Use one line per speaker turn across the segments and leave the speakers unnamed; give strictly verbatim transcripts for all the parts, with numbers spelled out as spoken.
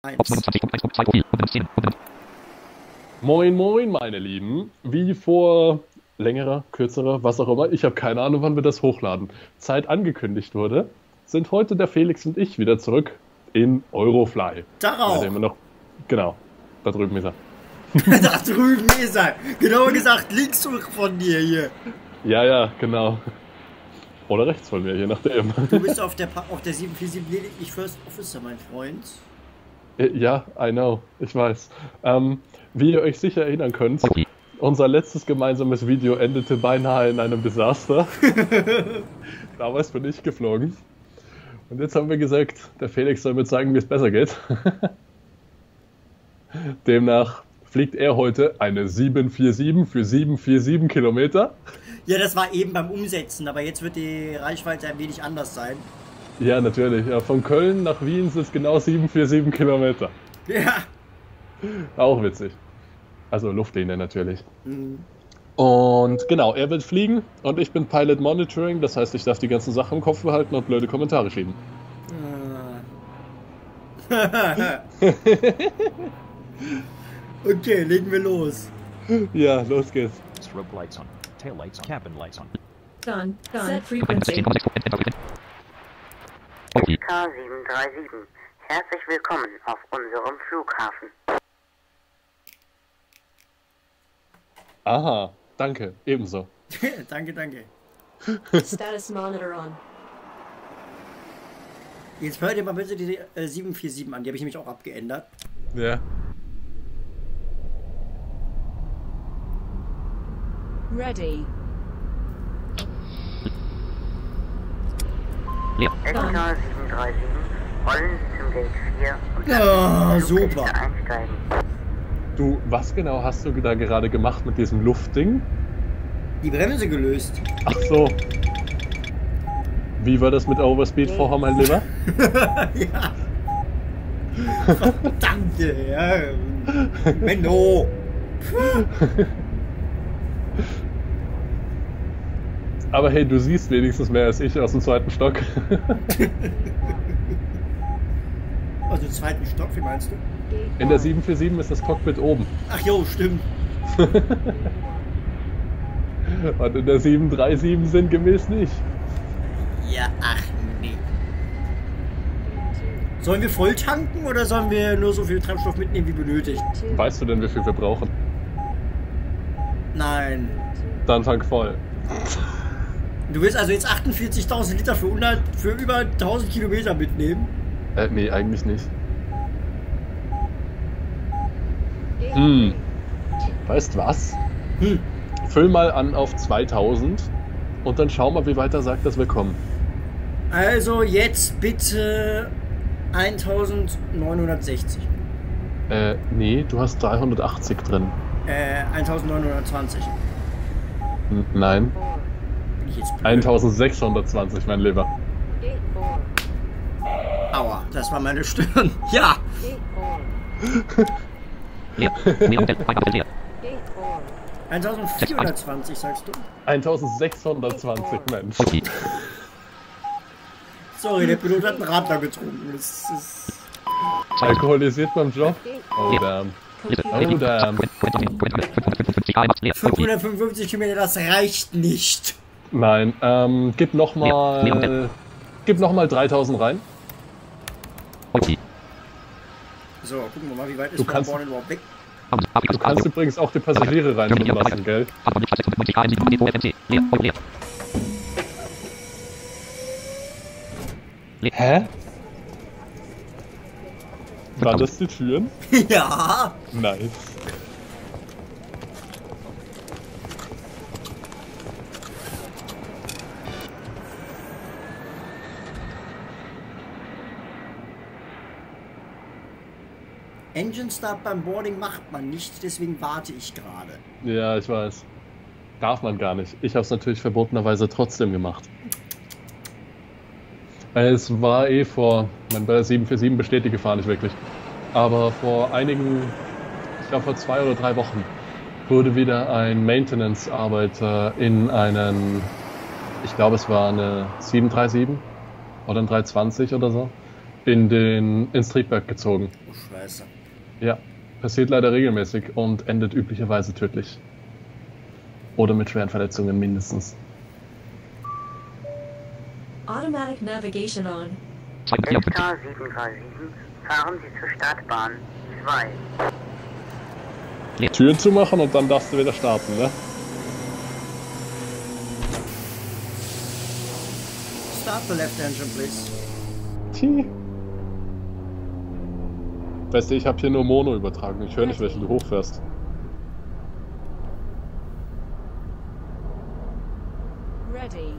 Moin, moin, meine Lieben. Wie vor längerer, kürzerer, was auch immer, ich habe keine Ahnung, wann wir das hochladen, Zeit angekündigt wurde, sind heute der Felix und ich wieder zurück in Eurofly.
Darauf!
Ja, noch, genau, da drüben ist er.
Da drüben ist er! Genauer gesagt, links von dir hier.
Ja, ja, genau. Oder rechts von mir, je nachdem.
Du bist auf der, auf der sieben vier sieben lediglich First Officer, mein Freund.
Ja, I know, ich weiß. Ähm, wie ihr euch sicher erinnern könnt, unser letztes gemeinsames Video endete beinahe in einem Desaster. Damals bin ich geflogen. Und jetzt haben wir gesagt, der Felix soll mir zeigen, wie es besser geht. Demnach fliegt er heute eine sieben vier sieben für sieben vier sieben Kilometer.
Ja, das war eben beim Umsetzen, aber jetzt wird die Reichweite ein wenig anders sein.
Ja, natürlich. Ja, von Köln nach Wien sind es genau sieben vier sieben Kilometer.
Ja.
Auch witzig. Also Luftlinie natürlich. Mhm. Und genau, er wird fliegen und ich bin Pilot Monitoring, das heißt, ich darf die ganzen Sachen im Kopf behalten und blöde Kommentare schieben.
Okay, legen wir los.
Ja, los geht's.
Strobe lights on, tail lights on, cabin lights on.
Done. Done. Set frequency.
K sieben drei sieben. Herzlich willkommen auf unserem Flughafen.
Aha, danke, ebenso.
Danke, danke.
Status monitor on.
Jetzt hört ihr mal bitte die äh, sieben vier sieben an, die habe ich nämlich auch abgeändert.
Ja.
Ready.
S K sieben drei sieben, rollen Sie zum Gate vier und
Ja,
Fluggäste
super.
einsteigen.
Du, was genau hast du da gerade gemacht mit diesem Luftding?
Die Bremse gelöst.
Ach so. Wie war das mit Overspeed vorher, mein Lieber?
Ja. Verdammte, ja. Menno.
Aber hey, du siehst wenigstens mehr als ich aus dem zweiten Stock.
Also zweiten Stock, wie meinst du?
In der sieben vier sieben ist das Cockpit oben.
Ach jo, stimmt.
Und in der sieben drei sieben sinngemäß nicht.
Ja, ach nee. Sollen wir voll tanken oder sollen wir nur so viel Treibstoff mitnehmen wie benötigt?
Weißt du denn, wie viel wir brauchen?
Nein.
Dann tank voll.
Du willst also jetzt achtundvierzigtausend Liter für, hundert, für über tausend Kilometer mitnehmen?
Äh, nee, eigentlich nicht. Hm. Weißt was?
Hm.
Füll mal an auf zweitausend und dann schau mal, wie weit er sagt, dass wir kommen.
Also jetzt bitte eintausendneunhundertsechzig.
Äh, nee, du hast dreihundertachtzig drin.
Äh, eintausendneunhundertzwanzig.
N nein.
Bin ich jetzt blöd?
eintausendsechshundertzwanzig, mein Lieber.
Aua, das war meine Stirn. Ja! eintausendvierhundertzwanzig, sagst du?
eintausendsechshundertzwanzig, Mensch.
Sorry, der Pilot hat einen Radler getrunken. Das ist...
Alkoholisiert beim Job? Oh damn. Oh damn.
fünfhundertfünfundfünfzig Kilometer, das reicht nicht.
Nein, ähm, gib nochmal... Gib nochmal dreitausend rein.
So, gucken wir mal, wie weit ist
Du
von
kannst-
Born überhaupt weg?
Du kannst übrigens auch die Passagiere reinnehmen lassen, gell? Hä? Waren das die Türen?
Ja!
Nice.
Engine Start beim Boarding macht man nicht, deswegen warte ich gerade.
Ja, ich weiß. Darf man gar nicht. Ich habe es natürlich verbotenerweise trotzdem gemacht. Es war eh vor, mein, bei der sieben vier sieben besteht die Gefahr nicht wirklich. Aber vor einigen, ich glaube vor zwei oder drei Wochen, wurde wieder ein Maintenance-Arbeiter in einen, ich glaube es war eine sieben drei sieben oder ein drei zwanzig oder so, in den, ins Triebwerk gezogen.
Oh, Scheiße.
Ja, passiert leider regelmäßig und endet üblicherweise tödlich. Oder mit schweren Verletzungen mindestens.
Automatic navigation on.
S K sieben drei sieben, fahren Sie zur Startbahn zwei.
Türen zumachen und dann darfst du wieder starten, ne?
Start the left engine, please.
Tee. Weißt du, ich habe hier nur Mono übertragen. Ich höre nicht, welche du hochfährst.
Ready.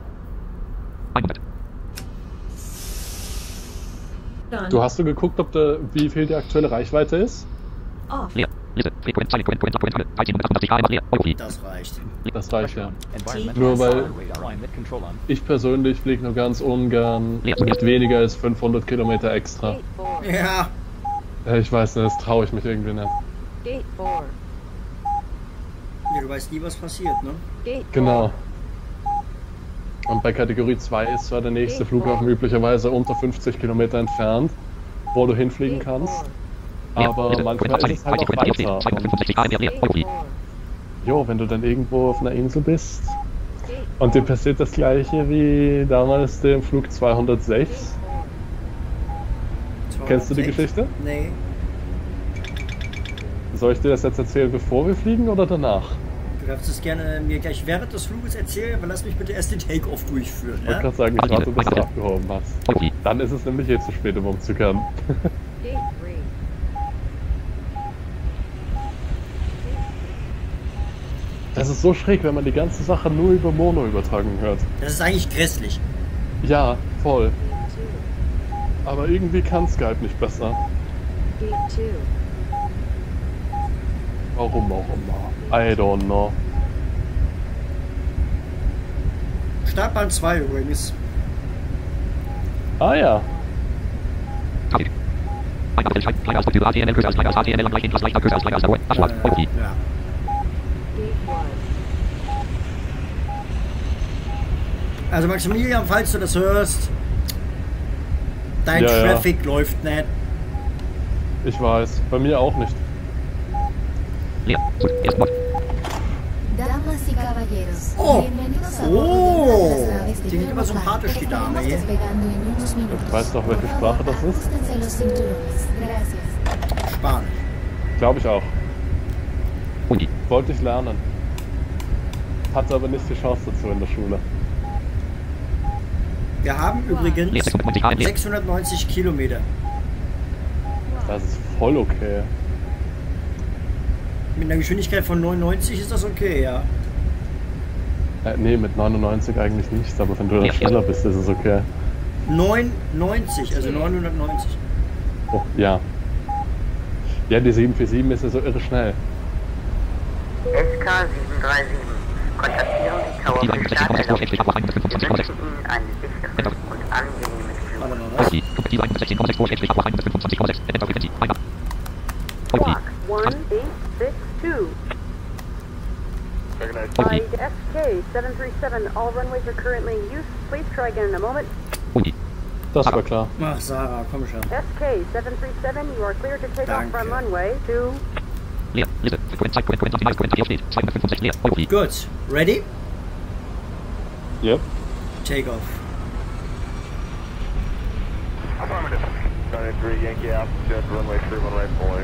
Done.
Du hast du geguckt, ob da, wie viel die aktuelle Reichweite ist?
Off.
Das reicht.
Das reicht ja.
Environmental
Nur weil
radar climate control on.
ich persönlich fliege nur ganz ungern nicht weniger als fünfhundert Kilometer extra.
Gate four.
Ja.
Ja, ich weiß nicht, das traue ich mich irgendwie nicht.
Gate four.
Ja, du weißt nie, was passiert, ne?
Gate
Genau. Und bei Kategorie zwei ist zwar der nächste Flughafen üblicherweise unter fünfzig Kilometer entfernt, wo du hinfliegen kannst, aber manchmal ist es halt auch weiter. Und, jo, wenn du dann irgendwo auf einer Insel bist und dir passiert das gleiche wie damals dem Flug zweihundertsechs. Kennst du die Geschichte?
Nee.
Soll ich dir das jetzt erzählen, bevor wir fliegen oder danach?
Du darfst es gerne mir gleich während des Fluges erzählen, aber lass mich bitte erst den Take-Off durchführen,
Ich wollte
ja?
gerade sagen, ich warte, bis du abgehoben hast. Dann ist es nämlich eh zu spät, um umzukehren.
Gate three.
Das ist so schräg, wenn man die ganze Sache nur über Mono übertragen hört.
Das ist eigentlich grässlich.
Ja, voll.
Gate two.
Aber irgendwie kann Skype nicht besser.
Gate two.
Warum auch immer. I don't know.
Startbahn zwei übrigens.
Ah ja.
Äh, ja.
Gate one.
Also Maximilian, falls du das hörst, dein
Ja, ja.
Traffic läuft nicht.
Ich weiß. Bei mir auch nicht.
Damas y caballeros,
Oh.
bienvenidos a
Oh.
bordo de una de las naves de
Die sind immer
Eurobahn.
sympathisch, die Dame
Estaremos
hier.
despegando en unos minutos.
Weißt du auch, welche
Por
Sprache
favor,
das ist?
ajustense los cinturones. Gracias.
Spanisch.
Glaube ich auch. Wollte ich lernen. Hatte aber nicht die Chance dazu in der Schule.
Wir haben übrigens sechshundertneunzig Kilometer.
Das ist voll okay.
Mit einer Geschwindigkeit von neunundneunzig ist das okay, ja.
Äh, nee, mit neunundneunzig eigentlich nicht, aber wenn du dann schneller bist, ist es okay.
neunundneunzig, also neunhundertneunzig.
Oh, ja. Ja, die sieben vier sieben ist ja so irre schnell.
S K sieben drei sieben, kontaktieren Sie Tower für Starterlaubnis. Wir wünschen Ihnen ein sicheres und angenehmes
Warte
Fliegen.
mal, was?
Clock one eight six two. Flight S K seven three seven, all runways are currently in use. Please try again in a moment.
Das war klar.
Ach, Sarah, komm schon.
S K seven three seven, you are clear to take off from
Danke.
runway two.
Gut, ready?
Yep.
Take off.
Affirmative. nine three Yankee altitude, runway three one right point.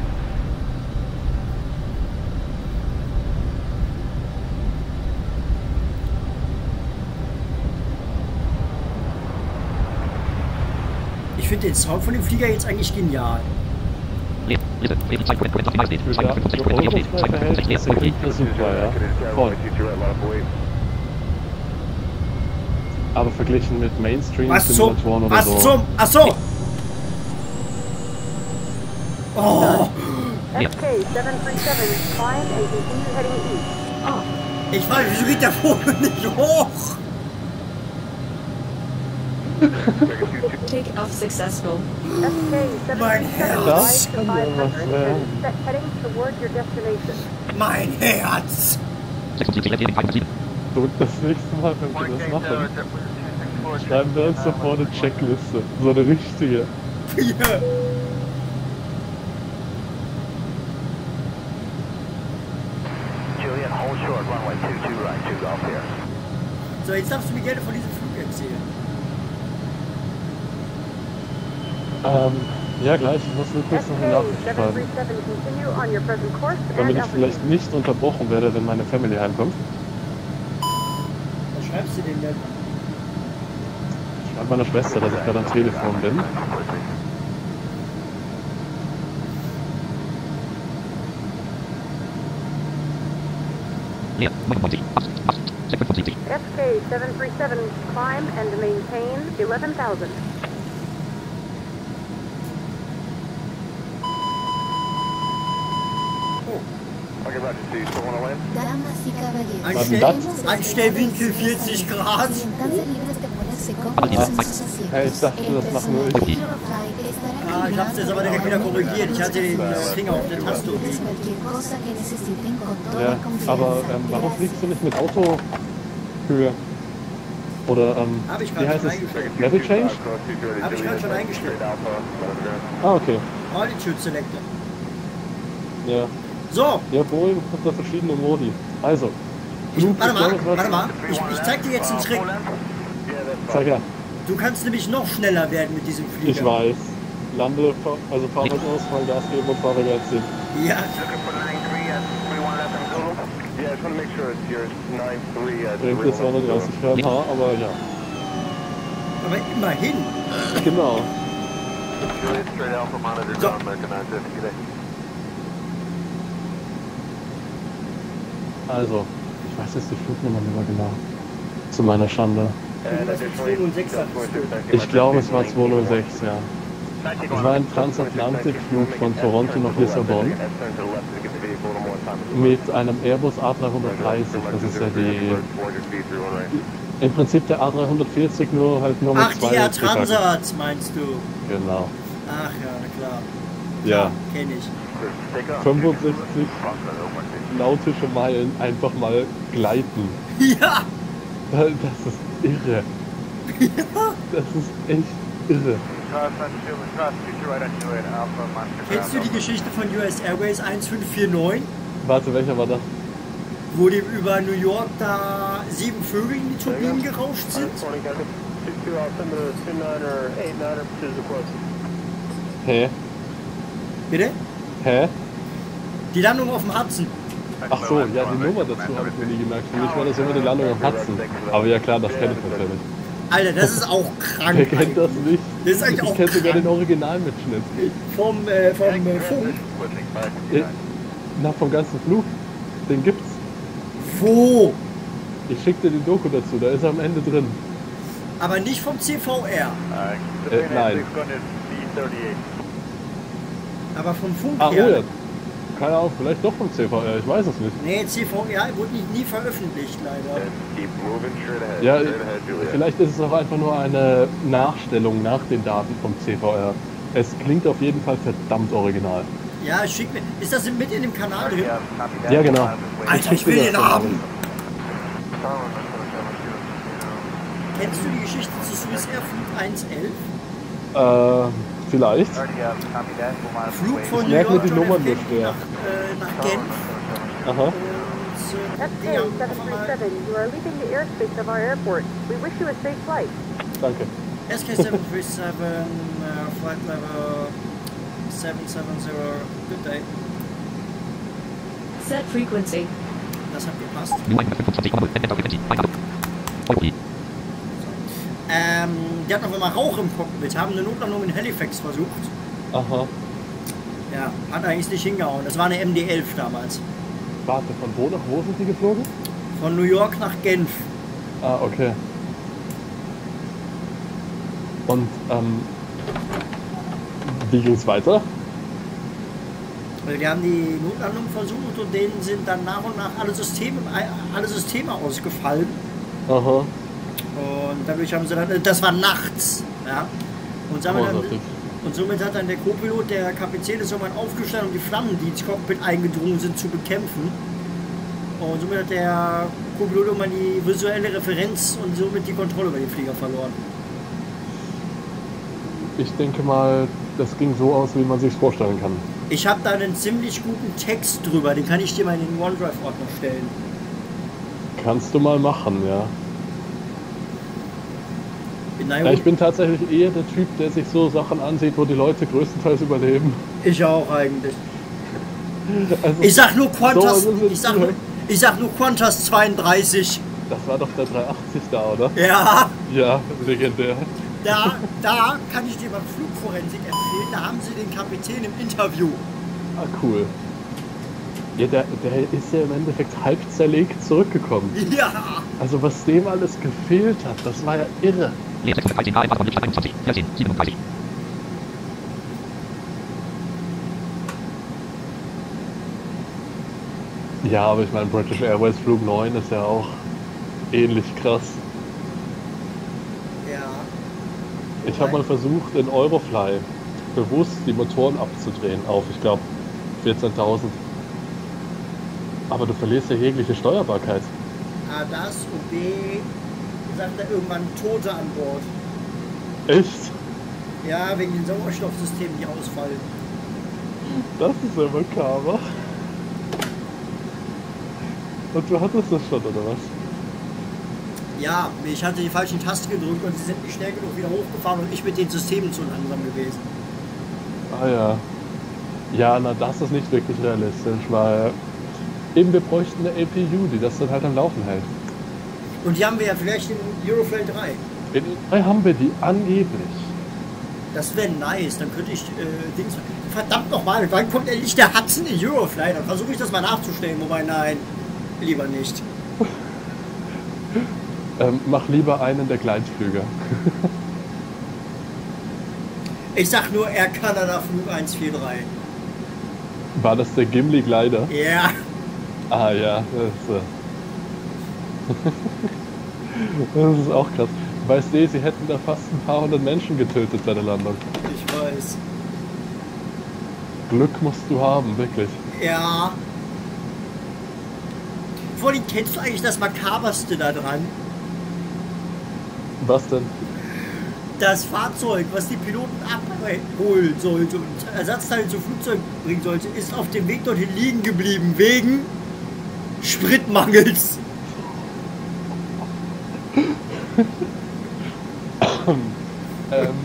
Ich finde den Sound von dem Flieger jetzt eigentlich genial.
Für da, für Eurobahn-Verhältnisse klingt das super, ja. Voll. Aber verglichen mit Mainstream
Was zum?
Simulatoren oder
Was
so.
zum? Ach so! Oh!
S K seven three seven, climb and continue heading east.
Ich weiß, wieso geht der Vogel nicht hoch?
Take off successful.
S K seven
Mein
three seven,
Herz.
rise to five hundred and set heading toward your destination.
Mein Herz!
So, das nächste Mal, wenn wir das machen, schreiben wir uns doch vor eine Checkliste. So eine richtige.
Ja.
Juliet, hold short, runway two two right, two golf here.
So, jetzt darfst du mir gerne von diesem Flug erzählen.
Ähm, ja gleich, ich muss nur kurz noch eine
S K
Nachricht
seven
schreiben,
three seven, continue on your present course
damit
and
ich vielleicht
altitude.
nicht unterbrochen werde, wenn meine Family heimkommt.
Was schreibst du denn denn?
Ich schreibe meiner Schwester, dass ich gerade am Telefon bin.
S K seven three seven, climb and maintain eleven thousand.
Okay, Roger, so you still want to land?
Damas y caballeros.
Einstell
das?
Einstellwinkel vierzig Grad.
Siéntanse libres de ponerse cómodos en sus asientos.
Hey, ich dachte, das machen nur ich.
Ah, ich hab's jetzt aber direkt wieder korrigiert. Ich hatte den äh, Finger auf der Taste liegen.
Cualquier cosa que necesiten con toda
Ja,
confianza.
aber ähm, warum fliegst du nicht mit Autohöhe? Oder, ähm,
Hab ich
wie
gerade
heißt
schon
es?
eingestellt.
Level Change?
Hab ich gerade schon eingestellt.
Ah, okay.
Altitude Selector.
Ja.
So,
Ja, Boeing hat da verschiedene Modi. Also,
ich,
Flug,
warte
ich
mal,
glaube, es war-
warte mal. Ich, ich zeig dir jetzt einen Trick.
Sag ja,
Du kannst nämlich noch schneller werden mit diesem Flieger.
ich weiß. Lande, also Fahrrad aus, Vollgas geben und Fahrrad ziehen.
Ja,
Yeah, I just want to make sure it's your nine three. Uh,
Bringt jetzt zweihundertdreißig Kilometer pro Stunde, aber ja.
aber immerhin.
Genau.
Juliet, straight Alpha monitor,
So.
ground American nine fifty today.
Also, ich weiß jetzt die Flugnummer nicht mehr genau. Zu meiner Schande.
And
Das ist
additionally,
zweihundertsechs,
Delta twenty-six, thank you,
Ich glaube, es war
Mike.
zweihundertsechs, ja. Es war ein Transatlantikflug von Toronto nach Lissabon mit einem Airbus A dreihundertdreißig. Das ist ja die, im Prinzip der A dreihundertvierzig, nur halt nur mit
Ach,
zwei
die Air
Triebwerken.
Transat meinst du?
Genau.
Ach ja, na klar.
Ja,
Kenn ich.
fünfundsechzig nautische Meilen einfach mal gleiten.
Ja,
Das ist irre. Das ist echt irre.
kennst du die Geschichte von U S Airways eins fünf vier neun?
Warte, welcher war das?
Wo die über New York da sieben Vögel in die Turbinen gerauscht sind?
Hä?
Bitte?
Hä?
Die Landung auf dem Hudson.
Ach so, ja, die Nummer dazu habe ich mir nie gemerkt. Für mich war das immer die Landung am Hudson. Aber ja klar, das kenne ich natürlich.
Alter, das ist auch krank.
Wer kennt das nicht?
Das ist eigentlich
Ich
auch
kenne sogar
krank.
den Originalmitschnitt.
Vom, äh, vom äh, Funk.
Äh, Na, vom ganzen Flug. Den gibt's.
Wo?
Ich schick dir die Doku dazu, da ist er am Ende drin.
Aber nicht vom C V R.
Äh, nein.
Aber vom Funk
Ah, oh
her.
ja. Keine Ahnung, vielleicht doch vom C V R, ich weiß es nicht.
Nee, C V R wurde nicht, nie veröffentlicht, leider.
Keep moving straight ahead.
Ja,
straight ahead, Juliet.
vielleicht ist es auch einfach nur eine Nachstellung nach den Daten vom C V R. Es klingt auf jeden Fall verdammt original.
Ja, schick mir. Ist das mit in dem Kanal drin?
Ja, genau.
Alter, ich will
schick dir
den
das dann
haben. Kennst du die Geschichte zu Swiss Air Flug eins elf?
alles. Äh, vielleicht.
Flug von
Ich
New
merke mir
York
die
John
Nummern
F.
nur
Kennedy
schwer.
nach, äh, nach Genf.
Aha.
Und äh,
S
die
K
haben
seven
auf
three
einmal
seven, you are leaving the airspace of our airport. We wish you a safe flight.
Danke.
S K seven three seven, uh, flight level seven seven zero, good day.
Set frequency.
Das hat gepasst. Ähm, die hatten auf einmal Rauch im Cockpit, haben eine Notlandung in Halifax versucht.
Aha.
Ja, hat eigentlich nicht hingehauen. Das war eine M D elf damals.
Warte, von wo nach wo sind die geflogen?
Von New York nach Genf.
Ah, okay. Und, ähm, wie ging's weiter?
Weil die haben die Notlandung versucht und denen sind dann nach und nach alle Systeme, alle Systeme ausgefallen.
Aha.
Und dadurch haben sie dann, das war nachts, ja. Und damit, dann,
Großartig.
und somit hat dann der Co-Pilot, der Kapitän, ist irgendwann aufgestanden, um die Flammen, die ins Cockpit eingedrungen sind, zu bekämpfen. Und somit hat der Co-Pilot irgendwann die visuelle Referenz und somit die Kontrolle über den Flieger verloren.
ich denke mal, das ging so aus, wie man sich vorstellen kann.
Ich habe da einen ziemlich guten Text drüber, den kann ich dir mal in den OneDrive-Ordner stellen.
Kannst du mal machen, ja.
Na
Ja,
gut,
ich bin tatsächlich eher der Typ, der sich so Sachen ansieht, wo die Leute größtenteils überleben.
ich auch eigentlich.
Also,
Ich sag nur Qantas,
so, also,
ich sag nur, ich sag nur Qantas zweiunddreißig.
das war doch der dreihundertachtzig da, oder?
Ja,
Ja, legendär.
da, da kann ich dir beim Flugforensik empfehlen, da haben sie den Kapitän im Interview.
Ah, cool. Ja, der, der ist ja im Endeffekt halb zerlegt zurückgekommen.
Ja,
Also was dem alles gefehlt hat, das war ja irre.
Leer sechshundertdreizehn, A F von einundzwanzig, vierzehn, siebenunddreißig.
Ja, aber ich meine, British Airways Flug neun ist ja auch ähnlich krass.
ja.
Ich habe mal versucht, in Eurofly bewusst die Motoren abzudrehen auf, ich glaube, vierzehntausend. Aber du verlierst ja jegliche Steuerbarkeit.
A, das und B, sagt er irgendwann Tote an Bord.
Echt?
Ja, wegen den Sauerstoffsystemen, die ausfallen.
Das ist ja makaber. Und du hattest das schon, oder was?
Ja, ich hatte die falschen Tasten gedrückt und sie sind nicht schnell genug wieder hochgefahren und ich mit den Systemen zu langsam gewesen.
Ah ja. Ja, na das ist nicht wirklich realistisch, weil eben wir bräuchten eine A P U, die das dann halt am Laufen hält.
Und die haben wir ja vielleicht in Euroflight drei.
In drei haben wir die angeblich.
Das wäre nice, dann könnte ich äh, Dings... Verdammt nochmal, wann kommt endlich der Hudson in Euroflight? Dann versuche ich das mal nachzustellen, wobei nein, lieber nicht.
Ähm, mach lieber einen der Kleinflüger.
Ich sag nur Air Canada Flug eins vier drei.
War das der Gimli Glider?
Ja,
Ah ja, das, äh das ist auch krass. Weißt du, sie hätten da fast ein paar hundert Menschen getötet bei der Landung.
ich weiß.
Glück musst du haben, wirklich.
Ja. Vor allem, kennst du eigentlich das Makaberste da dran?
Was denn?
Das Fahrzeug, was die Piloten abholen sollte und Ersatzteile zum Flugzeug bringen sollte, ist auf dem Weg dorthin liegen geblieben, wegen Spritmangels.
ähm,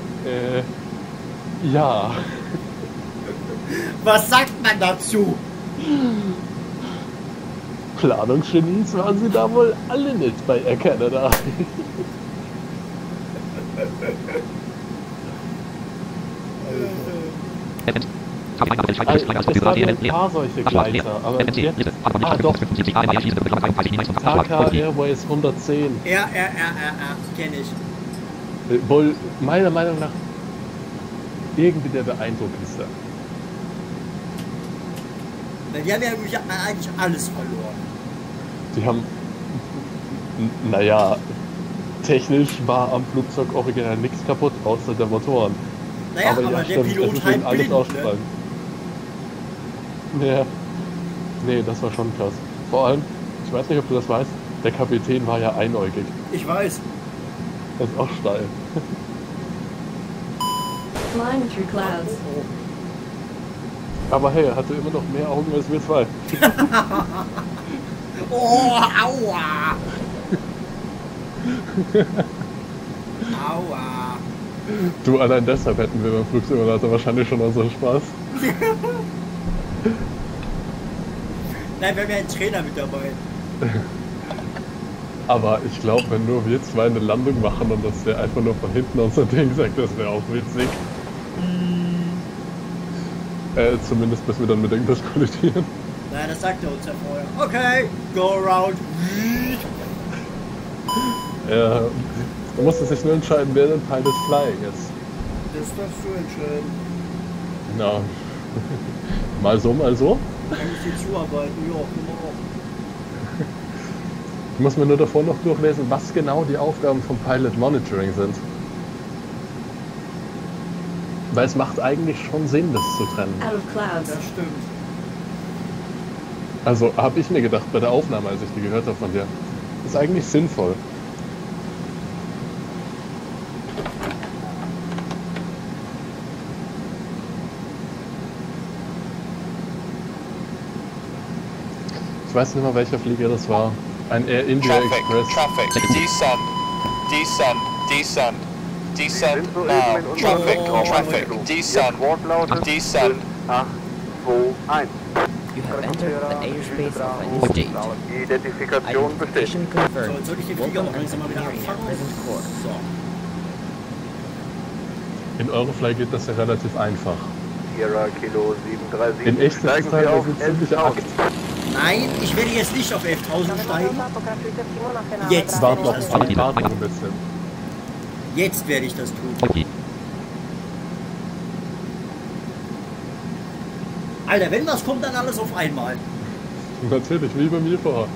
äh, ja.
Was sagt man dazu?
Planungsgenies waren sie da wohl alle nicht bei Air Canada. Es gab ein paar solche Gleiter, aber jetzt... Ah doch, T A C A Airways hundertzehn.
Ja, ja, ja, ja, ja, kenn ich.
Äh, Wohl meiner Meinung nach irgendwie der beeindruckendste.
Weil die haben ja wirklich eigentlich alles verloren.
Die haben... n- Naja, technisch war am Flugzeug original nichts kaputt, außer der Motoren.
Naja, aber,
ja,
der
stimmt, es
Pilot
ist
halt
ihnen alles
blind,
ausgefallen. Ja. Nee, das war schon krass. Vor allem, ich weiß nicht, ob du das weißt, der Kapitän war ja einäugig.
Ich weiß.
Das ist auch steil.
Flying through clouds.
Aber hey, er hatte immer noch mehr Augen als wir zwei.
Oh, aua! Aua!
Du, allein deshalb hätten wir beim Flugsimulator wahrscheinlich schon unseren Spaß.
Nein, wir haben ja einen Trainer mit dabei.
Aber ich glaube, wenn nur wir zwei eine Landung machen und dass der einfach nur von hinten unser Ding sagt, das wäre auch witzig. Mm. Äh, zumindest bis wir dann mit irgendwas kollidieren.
Nein, das sagt er uns ja vorher. Okay, go around.
Ja, du musst sich nur entscheiden, wer denn Pilot Flying ist.
Das darfst du entscheiden.
Na, mal so, mal so.
Kann ich dir zuarbeiten? Ja, guck mal auch.
Ich muss mir nur davor noch durchlesen, was genau die Aufgaben vom Pilot Monitoring sind. Weil es macht eigentlich schon Sinn, das zu trennen.
Out of clouds.
Das stimmt.
Also habe ich mir gedacht bei der Aufnahme, als ich die gehört habe von dir. Das ist eigentlich sinnvoll. Ich weiß nicht mehr, welcher Flieger das war. Ein Air India
Traffic,
Express.
traffic, descend, descend, descend, descend now, traffic, traffic, descend, descend.
acht, zwei, eins.
You have entered the airspace of a new state.
Identifikation bestätigt.
Identification
So,
confirmed.
jetzt sollte ich den Flieger
Welcome
auch langsam mal wieder
entering
abfangen.
present course.
So.
In Eurofly geht das ja relativ einfach.
Sierra Kilo sieben drei sieben.
In echt ist es teilweise ein ziemlicher Akt.
Nein, ich werde jetzt nicht auf elftausend steigen. Jetzt
Wart
werde ich
noch
das
auf
tun.
die Karte ein bisschen.
Jetzt werde ich das tun.
Okay.
Alter, wenn was kommt, dann alles auf einmal.
Natürlich, wie bei mir vorher.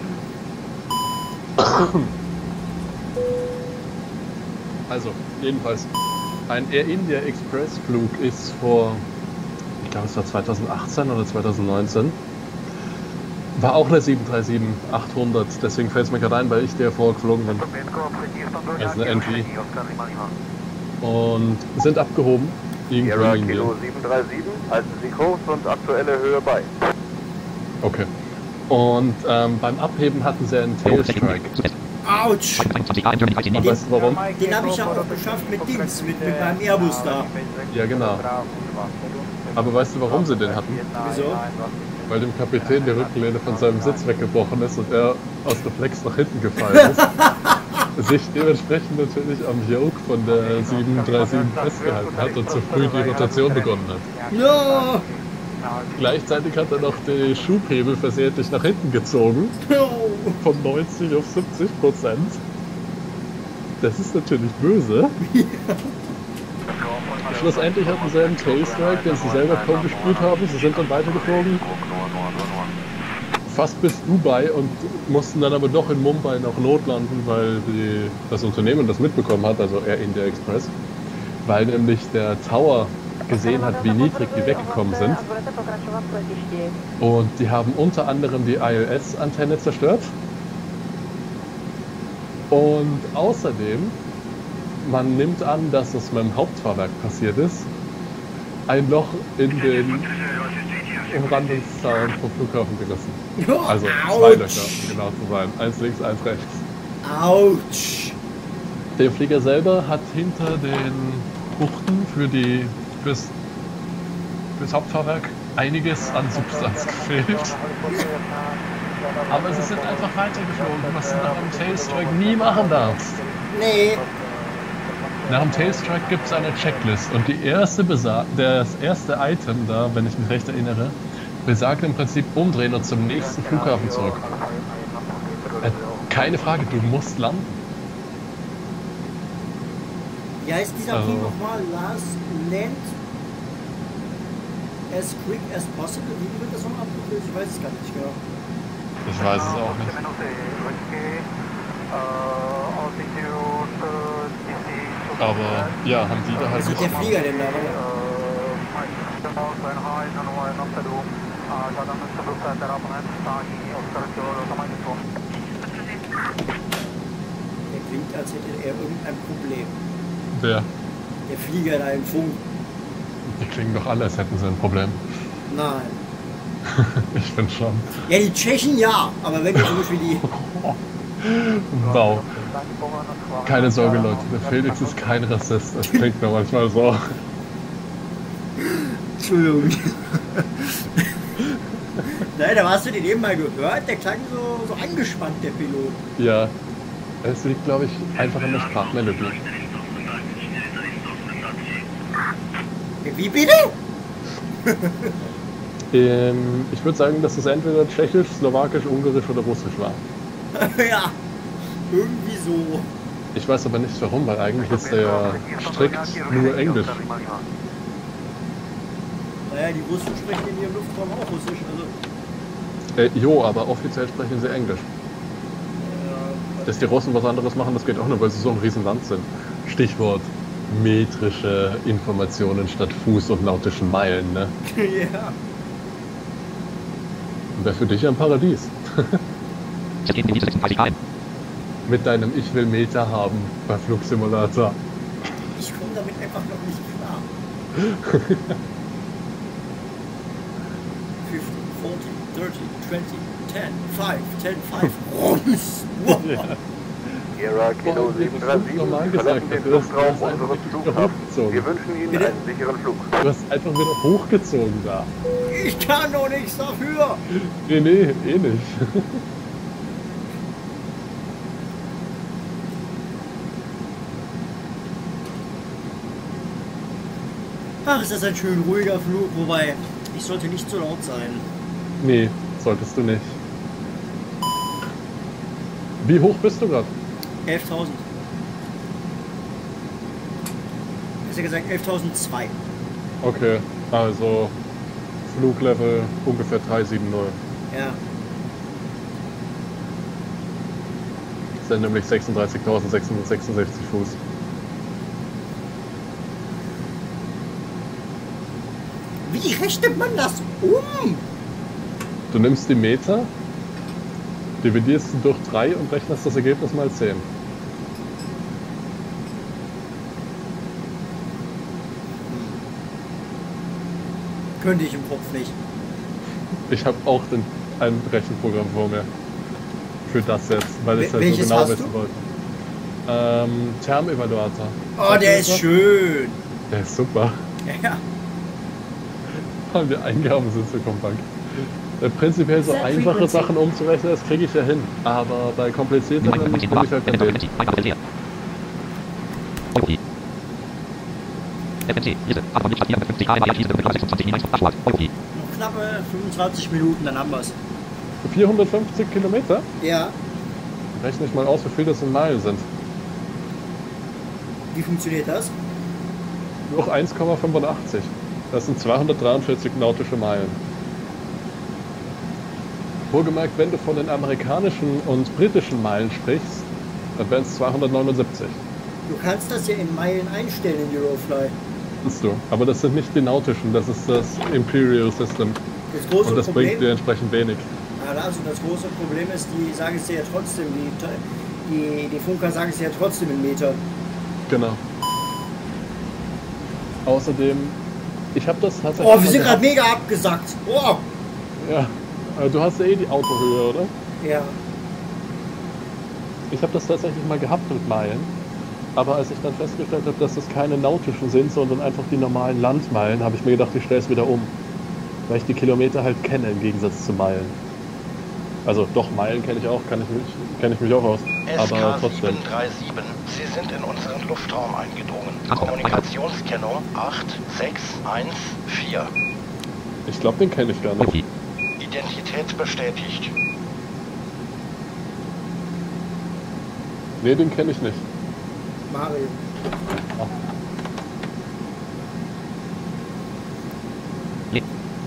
Also, jedenfalls, ein Air India Express Flug ist vor, ich glaube es war zweitausendachtzehn oder zweitausendneunzehn, war auch eine sieben drei sieben achthundert, deswegen fällt es mir gerade ein, weil ich der vorgeflogen bin. Also eine N V. Und sind abgehoben.
Sierra
Irgendwie.
Kilo sieben drei sieben, halten Sie Kurs und aktuelle Höhe bei.
Okay. Und ähm, beim Abheben hatten sie einen Tailstrike.
Autsch!
Und weißt du warum?
Den habe ich ja auch geschafft mit Dings, mit, mit meinem Airbus da.
Ja, genau. Aber weißt du, warum sie den hatten?
Wieso?
Weil dem Kapitän die Rückenlehne von seinem Sitz weggebrochen ist und er aus der Flex nach hinten gefallen ist. Sich dementsprechend natürlich am Yoke von der sieben drei sieben festgehalten hat und zu früh die Rotation begonnen hat.
No!
Gleichzeitig hat er noch die Schubhebel versehentlich nach hinten gezogen. Von neunzig auf siebzig Prozent. Das ist natürlich böse. Schlussendlich hatten sie einen Tailstrike, den sie selber kaum gespürt haben. Sie sind dann weitergeflogen. Fast bis Dubai und mussten dann aber doch in Mumbai noch notlanden, weil die, das Unternehmen das mitbekommen hat, also Air India Express, weil nämlich der Tower gesehen hat, wie niedrig die weggekommen sind. Und die haben unter anderem die I L S-Antenne zerstört. Und außerdem, man nimmt an, dass es mit dem Hauptfahrwerk passiert ist, ein Loch in den Umrandungszaun vom Flughafen gerissen. Also zwei Löcher, um genau zu sein. Eins links, eins rechts.
Autsch!
Der Flieger selber hat hinter den Buchten für die fürs, fürs Hauptfahrwerk einiges an Substanz gefehlt. Aber sie sind einfach weitergeflogen, was du nach einem Tailstrike nie machen darfst.
Nee.
Nach dem Tailstrike gibt es eine Checklist und die erste besa das erste Item da, wenn ich mich recht erinnere, besagt im Prinzip umdrehen und zum nächsten Flughafen zurück. Äh, keine Frage, du musst landen.
Wie heißt dieser
Also-
Film nochmal? Last Land as quick as possible? Wie wird das nochmal abgekürzt? Ich weiß es gar nicht genau.
Ich weiß es auch nicht. Aber ja, haben die da halt
Was ist
nicht
der
gemacht.
Flieger denn da? Der klingt, als hätte er irgendein Problem.
Wer?
Der Flieger da im Funk.
Die klingen doch alle, als hätten sie ein Problem.
Nein.
Ich finde schon.
Ja, die Tschechen ja, aber wenn du zum Beispiel die...
Wow. Keine Sorge, Leute, der Felix ist kein Rassist. Das klingt nur manchmal so.
Entschuldigung. Nein, da hast du den eben mal gehört, der klang so, so angespannt, der Pilot.
Ja, es liegt, glaube ich, einfach an der Sprachmelodie.
Wie bitte?
Ähm, ich würde sagen, dass es entweder Tschechisch, Slowakisch, Ungarisch oder Russisch war.
Ja, irgendwie so.
Ich weiß aber nicht warum, weil eigentlich ist der ja strikt nur Englisch.
Naja, die Russen sprechen in ihrem Luftraum auch Russisch, also...
Äh, jo, aber offiziell sprechen sie Englisch. Dass die Russen was anderes machen, das geht auch nur, weil sie so ein Riesenland sind. Stichwort metrische Informationen statt Fuß- und nautischen Meilen, ne?
Ja.
Wäre für dich ein Paradies.
sechsunddreißig ein.
Mit deinem Ich will Meter haben bei Flugsimulator.
Ich komme damit einfach noch nicht klar. für, forty, thirty, twenty, ten, five, ten, five. Rums. Wow.
Ja.
Sierra Kilo sieben drei sieben,
normal
Sie verlassen
gesagt,
den
du hast-
Luftraum
du hast
unseres
einfach
Flughafens.
hochgezogen.
Wir wünschen Ihnen
Bitte?
einen sicheren Flug.
Du hast einfach wieder hochgezogen da.
Ich kann doch nichts dafür.
Nee, nee, eh nicht.
Ach, ist das ein schön ruhiger Flug, wobei ich sollte nicht so laut sein.
Nee, solltest du nicht. Wie hoch bist du gerade?
elftausend. Besser gesagt elftausendzwei.
Okay, also Fluglevel ungefähr dreihundertsiebzig.
Ja.
Das sind nämlich sechsunddreißigtausendsechshundertsechsundsechzig Fuß.
Wie rechnet man das um?
Du nimmst die Meter, dividierst sie durch drei und rechnest das Ergebnis mal zehn.
Könnte ich im Kopf nicht.
Ich habe auch den, ein Rechenprogramm vor mir. Für das jetzt, weil ich
Wel-
halt
welches
so genau
hast
wissen
du?
wollte. Ähm, Thermevaluator.
Oh, der ist schön.
Der ist super.
Ja.
Weil die Eingaben sind so kompakt. Äh, prinzipiell so
Set
einfache
frequency.
Sachen umzurechnen, das kriege ich ja hin. Aber bei komplizierteren bin ich halt bei denen.
Okay. F M C, Liste, aber nicht vierundfünfzig Grad, weil diese sechsundzwanzig in Abfahrt. Okay.
Noch knappe fünfundzwanzig Minuten, dann haben wir es.
vierhundertfünfzig Kilometer?
Ja.
Rechne ich mal aus, wie viel das in Meilen sind.
Wie funktioniert das?
Durch eins Komma fünfundachtzig. Das sind zweihundertdreiundvierzig nautische Meilen. Wohlgemerkt, wenn du von den amerikanischen und britischen Meilen sprichst, dann wären es zweihundertneunundsiebzig.
Du kannst das ja in Meilen einstellen in Eurofly.
Kannst du. Aber das sind nicht die nautischen, das ist das Imperial System.
Das große
Und das
Problem,
bringt dir entsprechend wenig.
also das große Problem ist, die sagen es dir ja trotzdem, die, die, die Funker sagen es dir ja trotzdem in Meter.
Genau. Außerdem, ich habe das tatsächlich.
Oh, wir
mal
sind gerade
gehabt.
mega abgesackt. Oh.
Ja, aber du hast ja eh die Autohöhe, oder?
Ja.
Ich habe das tatsächlich mal gehabt mit Meilen. Aber als ich dann festgestellt habe, dass das keine nautischen sind, sondern einfach die normalen Landmeilen, habe ich mir gedacht, ich stelle es wieder um. Weil ich die Kilometer halt kenne im Gegensatz zu Meilen. Also doch, Meilen kenne ich auch, kann ich mich, kenn ich mich auch aus. Aber trotzdem.
S K sieben drei sieben, Sie sind in unseren Luftraum eingedrungen. Kommunikationskennung acht sechs eins vier.
Ich glaube, den kenne ich gar nicht.
Okay.
Identität bestätigt.
Nee, den kenne ich nicht.
Mario.
Lip.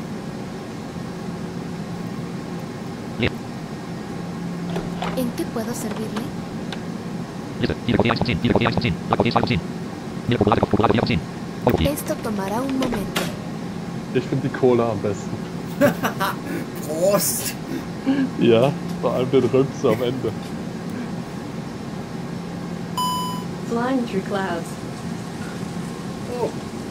Lip.
¿En qué puedo servirle?
Liste, diese Code eins von zehn, diese Code eins von zehn, la Code zwei von zehn. Mille Populare, Populare vier von zehn. Okay.
Esto tomará un momento.
Ich finde die Cola am besten.
Prost.
Ja, vor allem den Rülpser am Ende.
Flying through clouds.
Oh.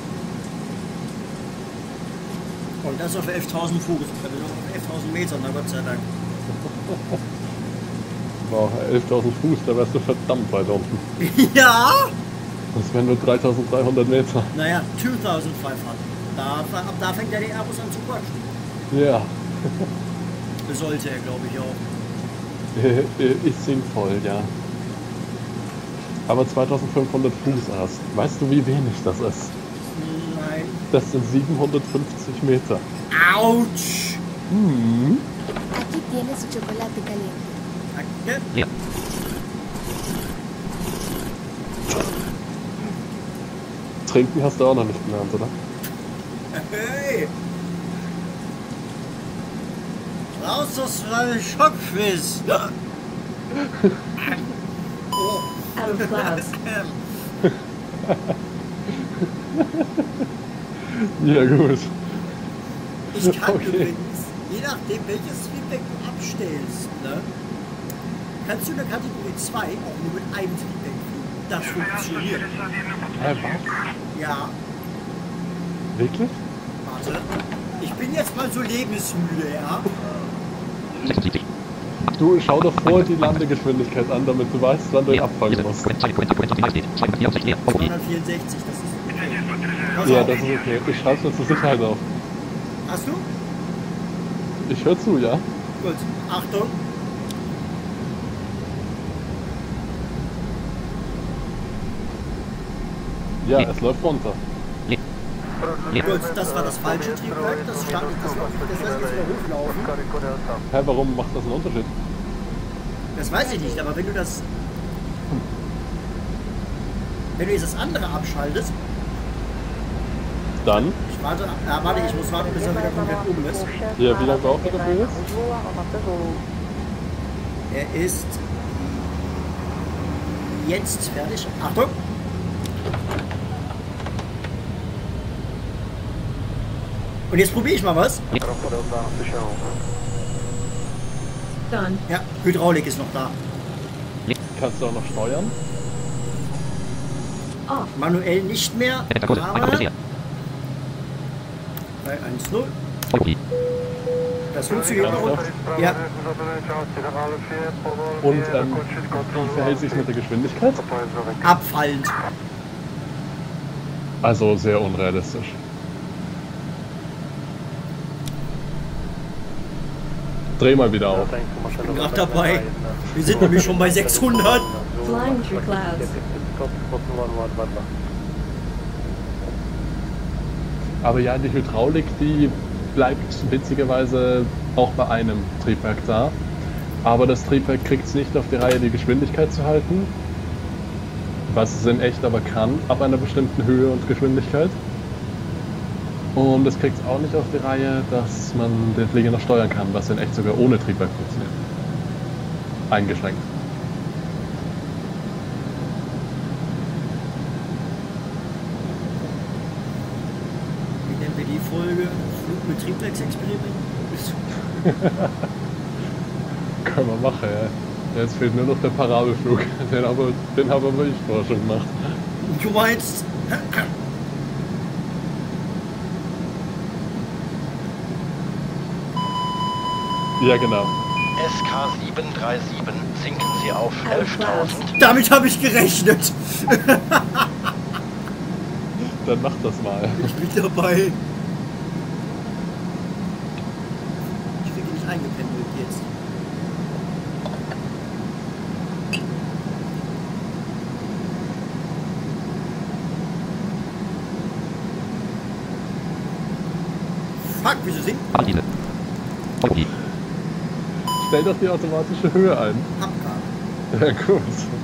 Und das auf elftausend Fuß. Also auf elftausend Metern, na Gott sei Dank.
Wow, elftausend Fuß, da wärst du verdammt weit unten.
Ja.
Das wären nur dreitausenddreihundert Meter.
Naja, zweitausendfünfhundert. Da, ab da fängt ja der Airbus an zu quatschen.
Ja.
Sollte er, glaube ich, auch.
Ist sinnvoll, ja. Aber zweitausendfünfhundert Fuß erst. Weißt du, wie wenig das ist?
Nein.
Das sind siebenhundertfünfzig Meter.
Autsch!
Hm.
Aquí tiene su chocolate caliente.
Danke.
Leer.
Trinken hast du auch noch nicht gelernt, oder?
Hey! Raus aus deinem Schockquiz! Oh.
Out of clouds.
Ja, gut.
Ich kann
Okay.
übrigens, je nachdem welches Feedback du abstellst, ne, kannst du in der Kategorie zwei auch nur mit einem Feedback fügen. Das funktioniert.
Hä, was?
Ja,
Wirklich?
warte. Ich bin jetzt mal so lebensmüde, ja?
sechsundsiebzig.
Du schau doch vor die Landegeschwindigkeit an, damit du weißt, wann du ihn abfangen musst.
zweihundertvierundsechzig, das ist okay. Pass
Ja,
auf.
das ist okay. Ich schreib's mir zur Sicherheit auf.
Hast du?
Ich höre zu, ja?
Gut. Achtung.
Ja, es läuft runter.
Gut, das war das falsche Triebwerk. Das stand nicht, das, das lässt jetzt wieder hochlaufen.
Hä, warum macht das einen Unterschied?
Das weiß ich nicht, aber wenn du das... Wenn du jetzt das andere abschaltest...
Dann?
Ich warte, ja, warte, ich muss warten, bis er wieder komplett oben ist.
Ja, wie lange braucht er dafür jetzt?
Er ist... Jetzt fertig. Achtung! Und jetzt probiere ich mal was.
Done.
Ja, Hydraulik ist noch da.
Kannst du auch noch steuern?
Off.
Manuell nicht mehr, aber... drei eins null. Das funktioniert noch. Ja.
Und ähm, wie verhält sich mit der Geschwindigkeit?
Abfallend.
Also sehr unrealistisch. Dreh mal wieder auf.
Ich bin gerade dabei. Wir sind nämlich schon bei sechshundert.
Flying through clouds.
Aber ja, die Hydraulik, die bleibt witzigerweise auch bei einem Triebwerk da. Aber das Triebwerk kriegt es nicht auf die Reihe, die Geschwindigkeit zu halten. Was es in echt aber kann, ab einer bestimmten Höhe und Geschwindigkeit. Und es kriegt es auch nicht auf die Reihe, dass man den Flieger noch steuern kann, was in echt sogar ohne Triebwerk funktioniert. Eingeschränkt.
Wie nennen wir die Folge? Flug mit Triebwerksexperiment?
Können wir machen, ja. Jetzt fehlt nur noch der Parabelflug. Den habe den hab aber ich vorher schon gemacht.
Du meinst...
Ja, genau.
S K sieben drei sieben, sinken Sie auf elftausend.
Damit habe ich gerechnet.
Dann mach das mal.
Ich bin dabei. Ich kriege nicht eingependelt jetzt. Fuck, wieso singt?
Okay.
Stell doch die automatische Höhe ein.
Abgabe.
Ja, gut.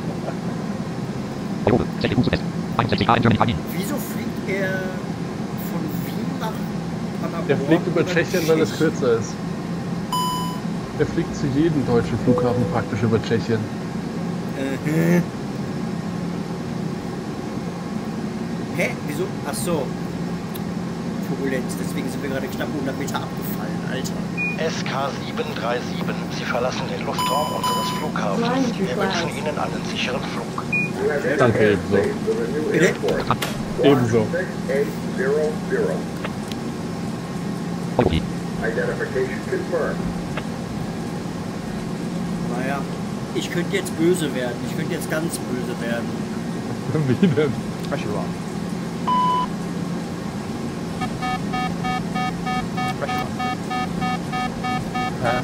Wieso fliegt er von Wien nach Paderborn?
Er fliegt über Tschechien, weil es kürzer ist. Er fliegt zu jedem deutschen Flughafen praktisch über Tschechien.
Äh, Hä? Wieso? Ach so. Turbulenz, deswegen sind wir gerade knapp hundert Meter abgefallen, Alter.
S K sieben drei sieben, Sie verlassen den Luftraum unseres Flughafens. Wir wünschen Ihnen einen sicheren Flug.
Danke, ebenso.
Bitte?
Ebenso.
Okay.
Naja, ich könnte jetzt böse werden. Ich könnte jetzt ganz böse werden.
Wie denn?
Pressure on. Pressure on.
Hä?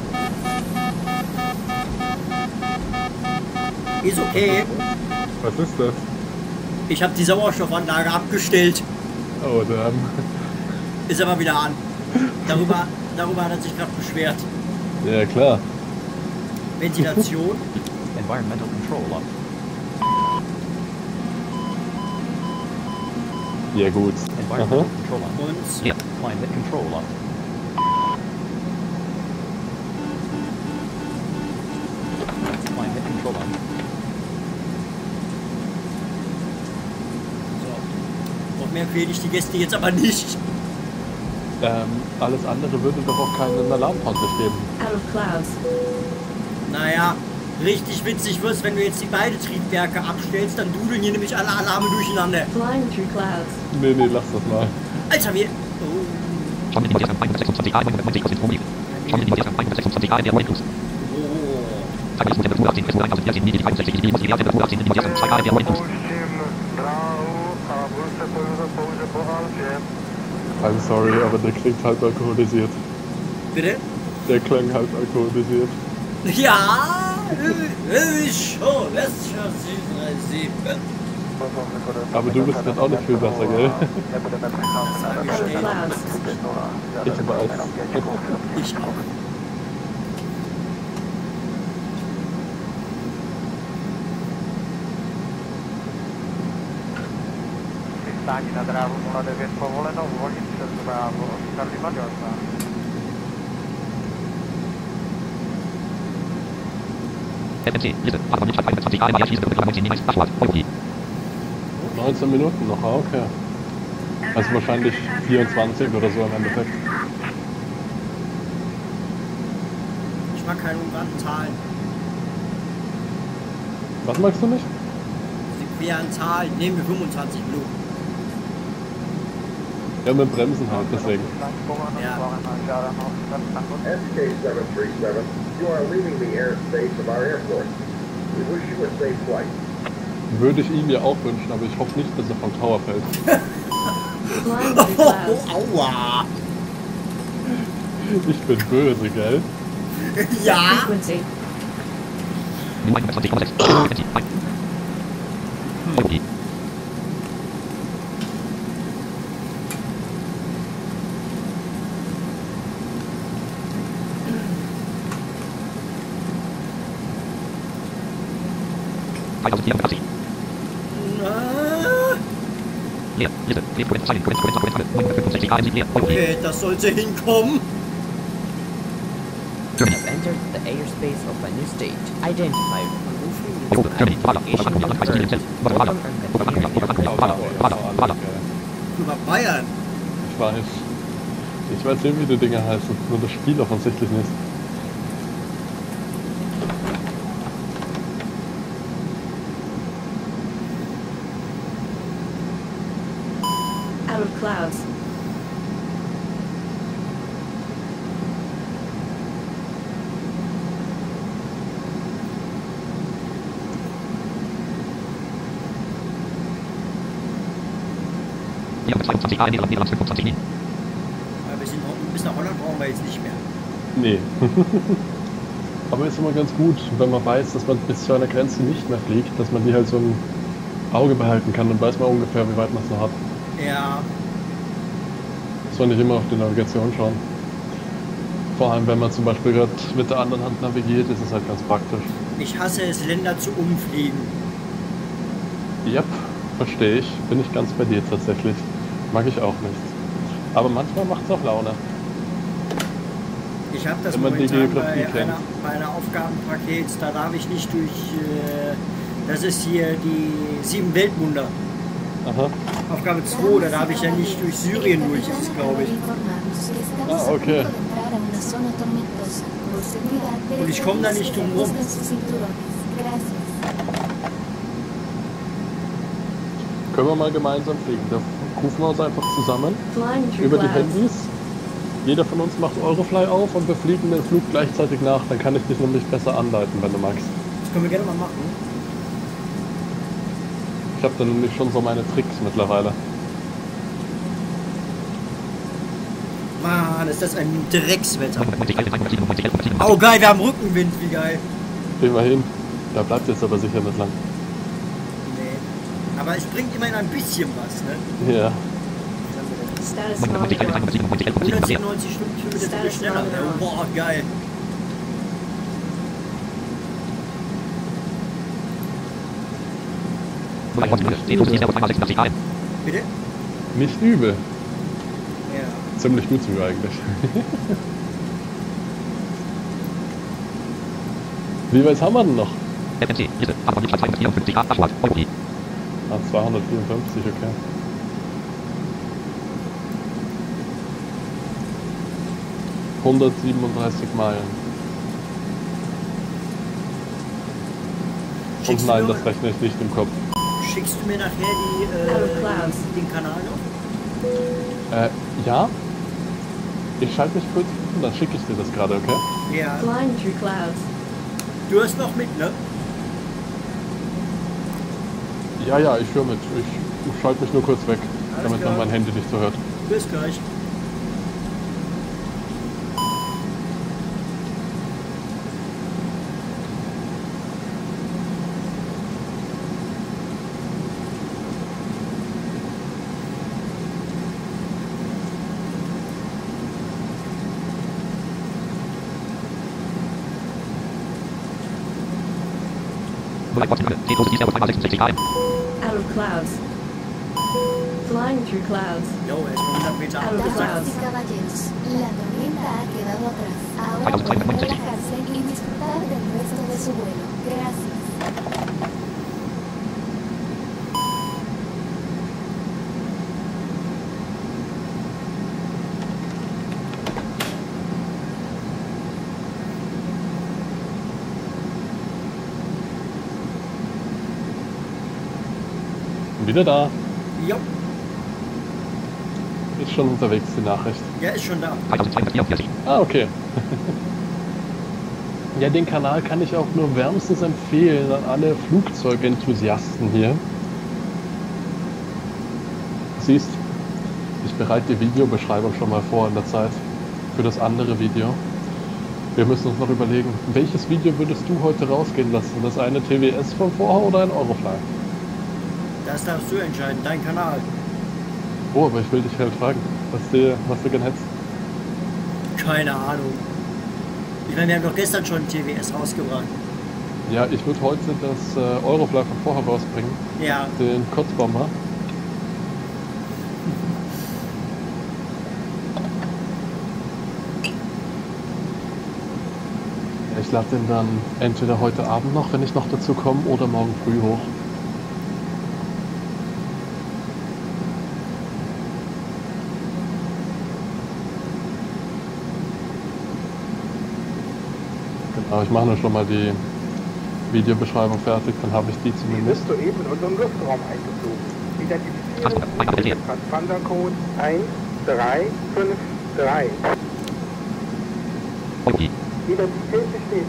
Ist okay.
Was ist das?
Ich habe die Sauerstoffanlage abgestellt.
Oh, dann.
Ist aber wieder an. Darüber, darüber hat er sich gerade beschwert.
Ja, klar.
Ventilation.
Environmental control on.
Ja, gut.
Environmental
Aha.
control on.
Und
Yeah. Climate control on. Climate control on.
so. Noch mehr quäle ich die Gäste jetzt aber nicht.
Ähm, alles andere würde doch auch keinen Alarm von sich geben.
Out of clouds.
Naja, richtig witzig wird's, wenn du jetzt die beiden Triebwerke abstellst, dann dudeln hier nämlich alle Alarme durcheinander.
Flying through clouds.
Nee, nee, lass das mal.
Alter, wir... Oh.
Schon in die hundertsechsundzwanzig Grad, neunhundertneunzig aus dem Strom liegen. Schon in die hundertsechsundzwanzig Grad, der Roy Plus. Tageslicht Temperatur achtzehn, Februar zweitausendvierzehn, niedrig dreiundsechzig, Idealtemperatur achtzehn, in die zwei Grad, der Roy Plus.
I'm sorry, aber der klingt halb alkoholisiert.
Bitte?
Der klang halb alkoholisiert.
Ja, ich schon, das ist schon sieben.
Aber du bist jetzt auch nicht viel besser, gell?
Clouds.
Ich weiß.
Ich auch.
Stání na dráhu nula devět povoleno, uvolnit přes dráhu, Charlie Maďarska.
F M C, Liste, Fahrplan Lichtschlag einundzwanzig Grad, Maria Schließe, neunzehn, Niemals, Abschlag, Euphorie.
neunzehn Minuten noch, ah, okay. Also wahrscheinlich vierundzwanzig oder so im Endeffekt.
Ich mag keine ungarten Zahlen.
Was magst du nicht?
Die queren Zahlen, nehmen wir fünfundzwanzig Minuten.
Ja, mit Bremsen halt, deswegen.
Ja.
S K seven three seven, you are leaving the airspace of our airport. We wish you a safe flight.
Würde ich ihm ja auch wünschen, aber ich hoffe nicht, dass er vom Tower fällt.
Flying through clouds.
Aua!
Ich bin böse, gell?
Ja!
Frequency.
neunundzwanzig Komma sechs. Euphorie. zweitausendvierundachtzig. Leer, Liste, Leer, Korrekt, Zeilen, Korrekt, Korrekt, Korrekt, neunhundertfünfundsechzig Grad, leer, Euphorie.
Okay, das sollte hinkommen.
You have entered the airspace of a new state. Identified.
Europa, Germany, Wada, Oberfranken, Land, Kreis, Ziel, Zelt, Wada, Oberfranken, Oberfranken, Wada, Wada, Wada.
Über Bayern.
Ich weiß. Ich weiß nicht, wie die Dinger heißen, nur das Spiel offensichtlich nicht.
Out of clouds.
Ja, zweiundzwanzig Grad, Niederland, Niederland, fünfundzwanzig Mil.
Aber wir sind bis nach Holland brauchen wir jetzt nicht mehr.
Nee. Aber ist immer ganz gut, wenn man weiß, dass man bis zu einer Grenze nicht mehr fliegt, dass man die halt so im Auge behalten kann, dann weiß man ungefähr, wie weit man es noch hat.
Ja.
Soll nicht immer auf die Navigation schauen. Vor allem, wenn man zum Beispiel gerade mit der anderen Hand navigiert, ist es halt ganz praktisch.
Ich hasse es, Länder zu umfliegen.
Yep, verstehe ich. Bin ich ganz bei dir tatsächlich. Mag ich auch nicht. Aber manchmal macht es auch Laune.
Ich habe das
Wenn man die
momentan
Geografie
bei
kennt.
einer, bei einer Aufgabenpaket, da darf ich nicht durch, äh, das ist hier die sieben Weltwunder.
Aha.
Aufgabe zwei, da darf ich ja nicht durch Syrien durch, ist es, glaube ich.
Ah, okay.
Und ich komme da nicht drum rum.
Können wir mal gemeinsam fliegen? Da rufen wir uns einfach zusammen
Flying through
über die
clouds.
Handys. Jeder von uns macht Eurofly auf und wir fliegen den Flug gleichzeitig nach. Dann kann ich dich nämlich besser anleiten, wenn du magst.
Das können wir gerne mal machen.
Ich habe da nämlich schon so meine Tricks mittlerweile.
Mann, ist das ein Dreckswetter.
neunundneunzig, einhundertsiebenundneunzig, elf,
Oh geil, wir haben Rückenwind, wie geil.
Immerhin. Da bleibt jetzt aber sicher nicht lang.
Nee. Aber es bringt immerhin ein bisschen was, ne?
Ja.
Status small
neunundneunzig,
drops.
einhundertsiebenundneunzig, elf, leer.
hundertsiebenundneunzig Stundenkilometer schneller. Ne? Boah, geil. Bitte?
Nicht übel.
Ja.
Ziemlich gut sogar eigentlich. Wie weit haben wir denn noch?
F M C, Liste, Fahrplan Lichtschlag zweihundertvierundfünfzig Grad, Abschlag, Euphorie.
Ah, zweihundertvierundfünfzig, okay. hundertsiebenunddreißig Meilen.
Schickst
Und
du
nein,
mir-
das rechne ich nicht im Kopf.
Schickst du mir nachher die,
Out of
äh,
clouds.
den Kanal noch?
Äh, ja. Ich schalte mich kurz und dann schicke ich dir das gerade, okay?
Ja.
Flying through clouds.
Du hast noch mit, ne?
Ja, ja, ich höre mit. Ich, ich schalte mich nur kurz weg,
Alles
damit
klar.
man mein Handy nicht so hört.
Bis gleich.
Out of
clouds. Flying through clouds.
Jo, erstmal hundert Meter
Out of
Damas
clouds.
y caballeros, la tormenta ha quedado atrás. Ahora pueden relajarse y disfrutar del resto de su vuelo. Gracias.
Wieder da.
Jo.
Ist schon unterwegs, die Nachricht.
Ja, ist schon da.
Ah, okay. Ja, den Kanal kann ich auch nur wärmstens empfehlen an alle Flugzeugenthusiasten hier. Siehst, ich bereite die Videobeschreibung schon mal vor in der Zeit für das andere Video. Wir müssen uns noch überlegen, welches Video würdest du heute rausgehen lassen? Das eine T W S von vorher oder ein Eurofly?
Das darfst du entscheiden, dein Kanal.
Oh, aber ich will dich halt fragen, was du, was du gern hättest.
Keine Ahnung. Ich meine, wir haben doch gestern schon T W S rausgebracht.
Ja, ich würde heute das äh, Eurofly von vorher rausbringen.
Ja.
Den Kotzbomber. Ich lade den dann entweder heute Abend noch, wenn ich noch dazu komme, oder morgen früh hoch. Genau, ich mache nur schon mal die Videobeschreibung fertig, dann habe ich die zumindest.
Bist soeben in unseren Luftraum eingeflogen. Identifizierung Transponder-Code eins drei fünf drei. Identität besteht.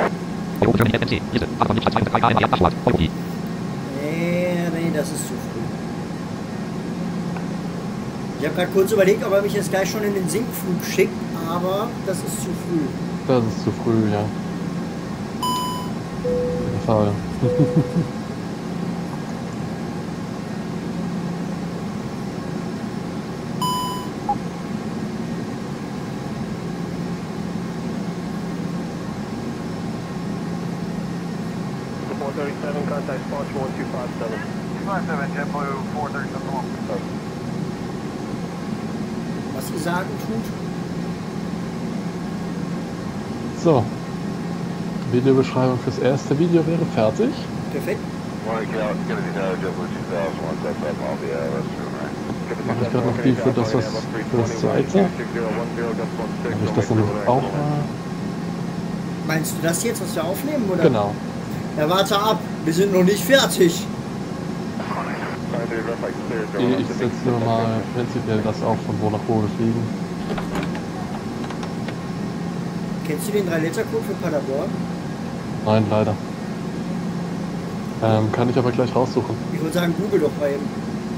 Nee, nee, das ist zu früh. Ich habe gerade kurz überlegt, ob er mich jetzt gleich schon in den Sinkflug schickt, aber das ist zu früh.
Das ist zu früh, ja. Auf jeden Fall.
four thirty-seven, contact Spot one two five seven. two five seven, JetBlue four thirty-seven.
Was ihr sagen tut.
So. Videobeschreibung fürs erste Video wäre fertig.
Perfekt.
Mache ich gerade noch die für das, was, für das zweite. Habe ich das dann auch mal?
Meinst du das jetzt, was wir aufnehmen, oder?
Genau.
Ja, warte ab. Wir sind noch nicht fertig.
Ich setze nur mal prinzipiell das auf, von wo nach wo wir fliegen.
Kennst du den drei Liter Code für Paderborn?
Nein, leider. Ähm, kann ich aber gleich raussuchen.
Ich würde sagen, google doch mal eben.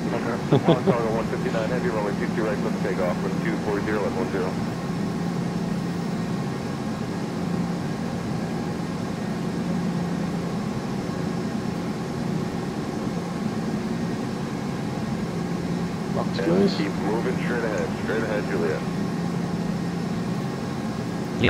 Macht's gleich.
Keep moving straight ahead. Straight ahead, Juliet.
Leer.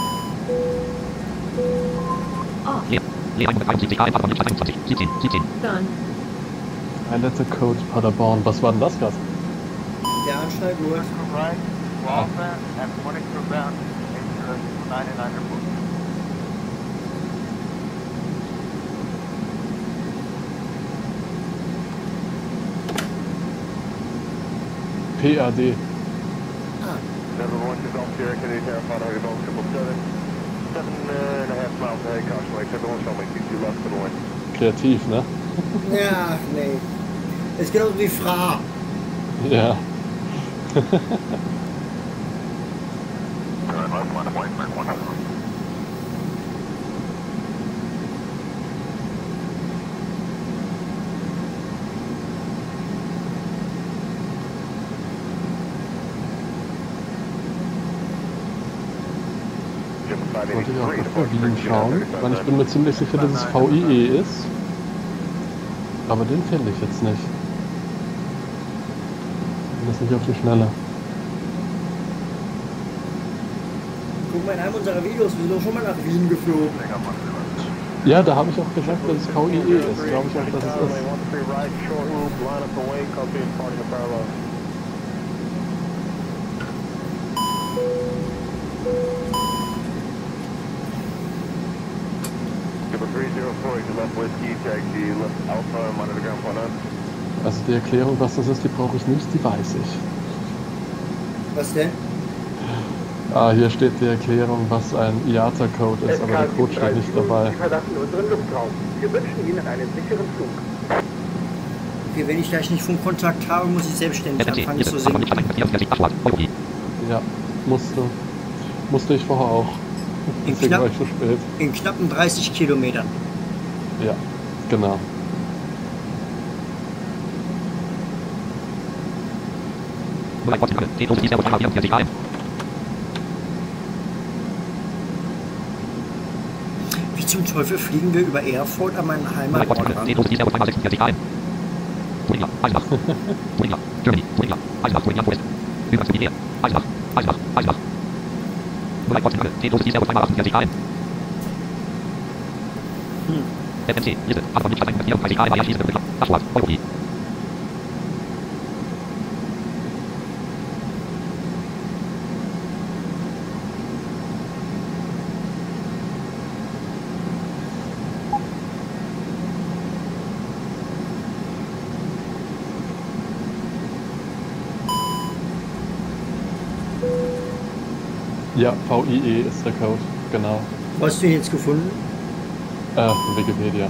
Off.
Leer. Leer hunderteinundsiebzig, einundzwanzig, siebzehn, siebzehn.
Done.
Ein letter Code Paderborn. Was war denn das gerade?
Der Anschnallgurt.
Right, Walfan, and twenty-two bound, ninety-nine report.
P A D.
Ah.
Number one is on Sierra Caddy, Terrified, Hardy Ball, triple seven. Seven and a half miles ahead, caution lights, everyone shall make two left for the wind.
Kreativ, ne?
Ja, nee. Ist genauso wie Fra.
Ja. Wollte ich auch noch für Wien schauen, weil ich bin mir ziemlich sicher, dass es V I E ist. Aber den finde ich jetzt nicht. Das ist nicht auf die Schnelle.
Guck mal, in einem unserer Videos, wir sind doch schon mal nach Wien geflogen.
Ja, da habe ich auch gesagt, dass es V I E ist. Glaube ich auch, dass es ist. Also die Erklärung, was das ist, die brauche ich nicht, die weiß ich.
Was denn?
Ah, hier steht die Erklärung, was ein I A T A-Code ist, aber der Code steht nicht dabei.
Sie verlassen unseren Luftraum. Wir wünschen Ihnen einen sicheren Flug.
Okay, wenn ich gleich nicht Funkkontakt habe, muss ich selbstständig anfangen zu singen.
Ja, musste. Musste ich vorher auch.
In,
Deswegen
knapp,
war ich so spät.
in knappen dreißig Kilometern.
Ja, genau. Wie zum Teufel fliegen wir über Erfurt an meinen Heimatort ran? Ja, V I E ist der Code, genau.
Wo hast du ihn jetzt gefunden?
Äh, Wikipedia.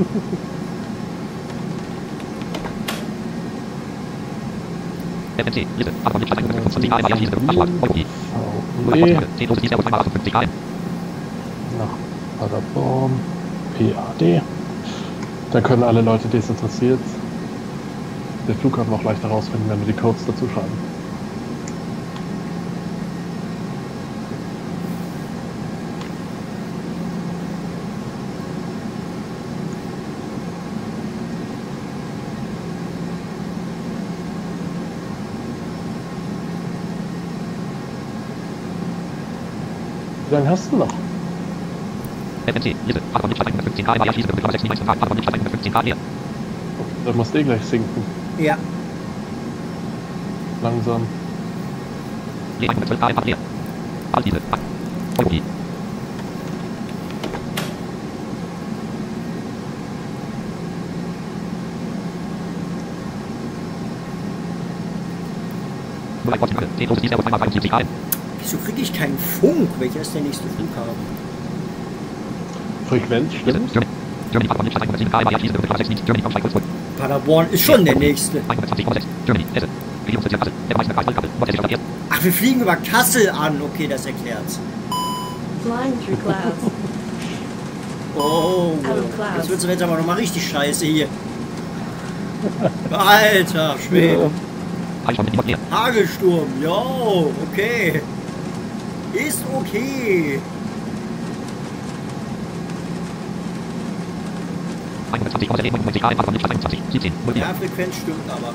Nach Paderborn, P A D. Da können alle Leute, die es interessiert, den Flughafen auch leichter rausfinden, wenn wir die Codes dazu schreiben. Wie lange hast du noch? Dann musst du eh gleich sinken.
Ja.
Langsam.
Wieso kriege ich keinen Funk? Welcher ist der nächste Flughafen?
Frequenz, stimmt?
Paderborn ist schon der nächste. Ach, wir fliegen über Kassel an. Okay, das erklärt's.
Flying through clouds.
Oh, jetzt wird's jetzt aber nochmal richtig scheiße hier. Alter Schwede. Hagelsturm, jo, okay. Ist okay. Ja, Frequenz stimmt aber.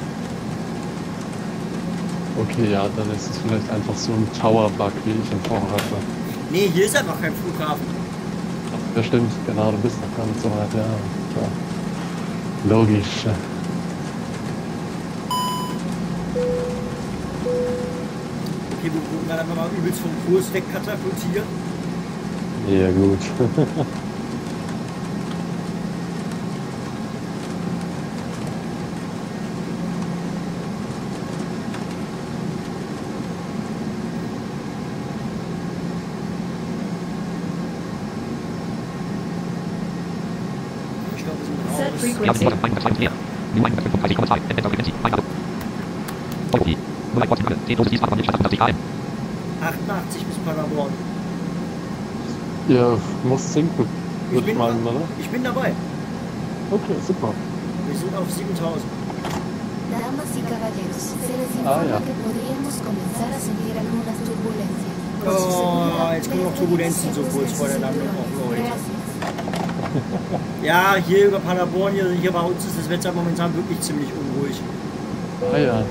Okay, ja, dann ist es vielleicht einfach so ein Tower-Bug, wie ich ihn vorher hatte.
Nee, hier ist einfach kein Flughafen.
Ja, stimmt, genau, du bist noch gar nicht so weit, ja. Klar. Logisch.
Okay, wir wurden dann einfach mal übelst vom Kurs wegkatapultiert.
Ja, gut.
Ich glaube, wir sind raus.
Set frequency.
achtundachtzig bis Paderborn.
Ihr muss sinken,
Ich
würde ich
bin,
meinen, oder?
ich bin dabei.
Okay, super.
Wir sind auf siebentausend.
Damas y caballeros, se les
Ah,
informa
ja.
que podríamos comenzar a sentir algunas turbulencias. Por su
Oh,
seguridad,
jetzt kommen noch
deben
Turbulenzen so
seguirse
kurz vor der
sus
Landung
cinturones.
auch, Leute.
Gracias.
Ja, hier über Paderborn, hier, hier bei uns ist das Wetter momentan wirklich ziemlich unruhig.
Ah ja.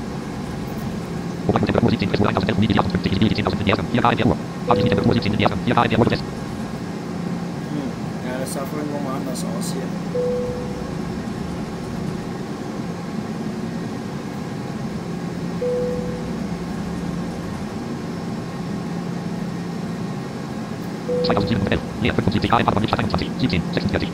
Hm. Ja, das sah vorhin nochmal anders aus hier.
zweitausendsiebenhundertelf, leer fünfundsiebzig, A M H, Lichtstadt einundzwanzig, siebzehn, sechsundvierzig.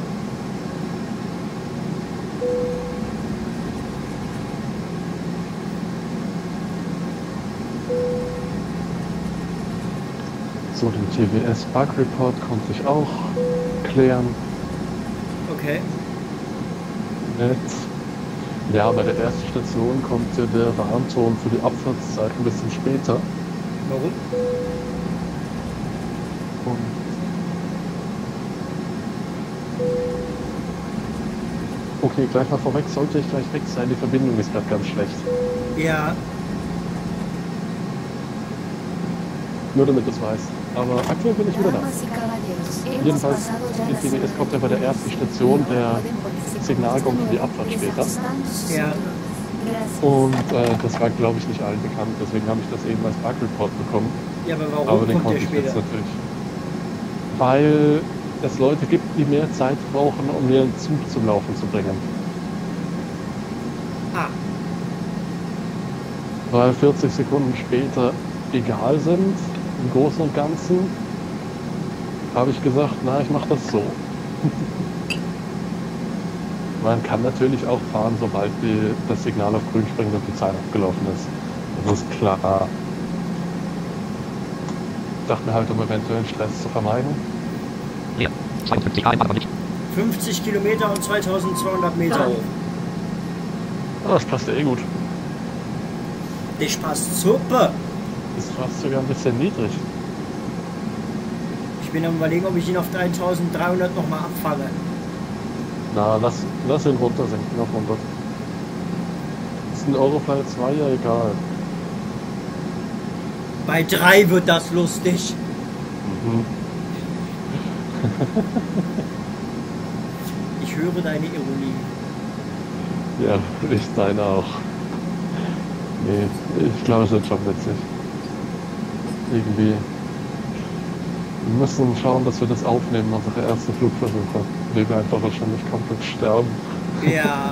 So, den T W S Bug Report konnte ich auch klären.
Okay.
Nett. Ja, bei der ersten Station kommt ja der Warnton für die Abfahrtszeit ein bisschen später.
Warum?
Und okay, gleich mal vorweg, sollte ich gleich weg sein, die Verbindung ist gerade ganz schlecht.
Ja.
Nur damit du es weißt. Aber aktuell bin ich wieder da.
Damas y caballeros, hemos
Jedenfalls,
pasado ya
die
la
T W S
zona
kommt ja bei der ersten Station der Signalgong für die Abfahrt später.
Ja.
Und äh, das war, glaube ich, nicht allen bekannt. Deswegen habe ich das eben als Bug Report bekommen.
Ja, aber warum
Aber den
kommt
konnte
der
ich jetzt
später?
natürlich. Weil es Leute gibt, die mehr Zeit brauchen, um ihren Zug zum Laufen zu bringen.
Ah,
Weil vierzig Sekunden später egal sind, im Großen und Ganzen, habe ich gesagt, na, ich mache das so. Man kann natürlich auch fahren, sobald die, das Signal auf grün springt und die Zeit abgelaufen ist. Das ist klar. Ich dachte mir halt, um eventuellen Stress zu vermeiden.
Leer, zweiundfünfzig, A M H, Licht.
fünfzig Kilometer und zweitausendzweihundert Meter hoch.
Aber das passt ja eh gut.
Das passt super.
Ist fast sogar ein bisschen niedrig.
Ich bin am überlegen, ob ich ihn auf dreitausenddreihundert nochmal abfange.
Na, lass, lass ihn runtersenken auf hundert. Ist ein Euroflyer zwei ja egal.
Bei drei wird das lustig.
Mhm.
Ich höre deine Ironie.
Ja, ich deine auch. Nee, ich glaube, es wird schon witzig. Irgendwie. Wir müssen schauen, dass wir das aufnehmen, unsere ersten Flugversuche. Wir werden einfach wahrscheinlich komplett sterben.
Ja.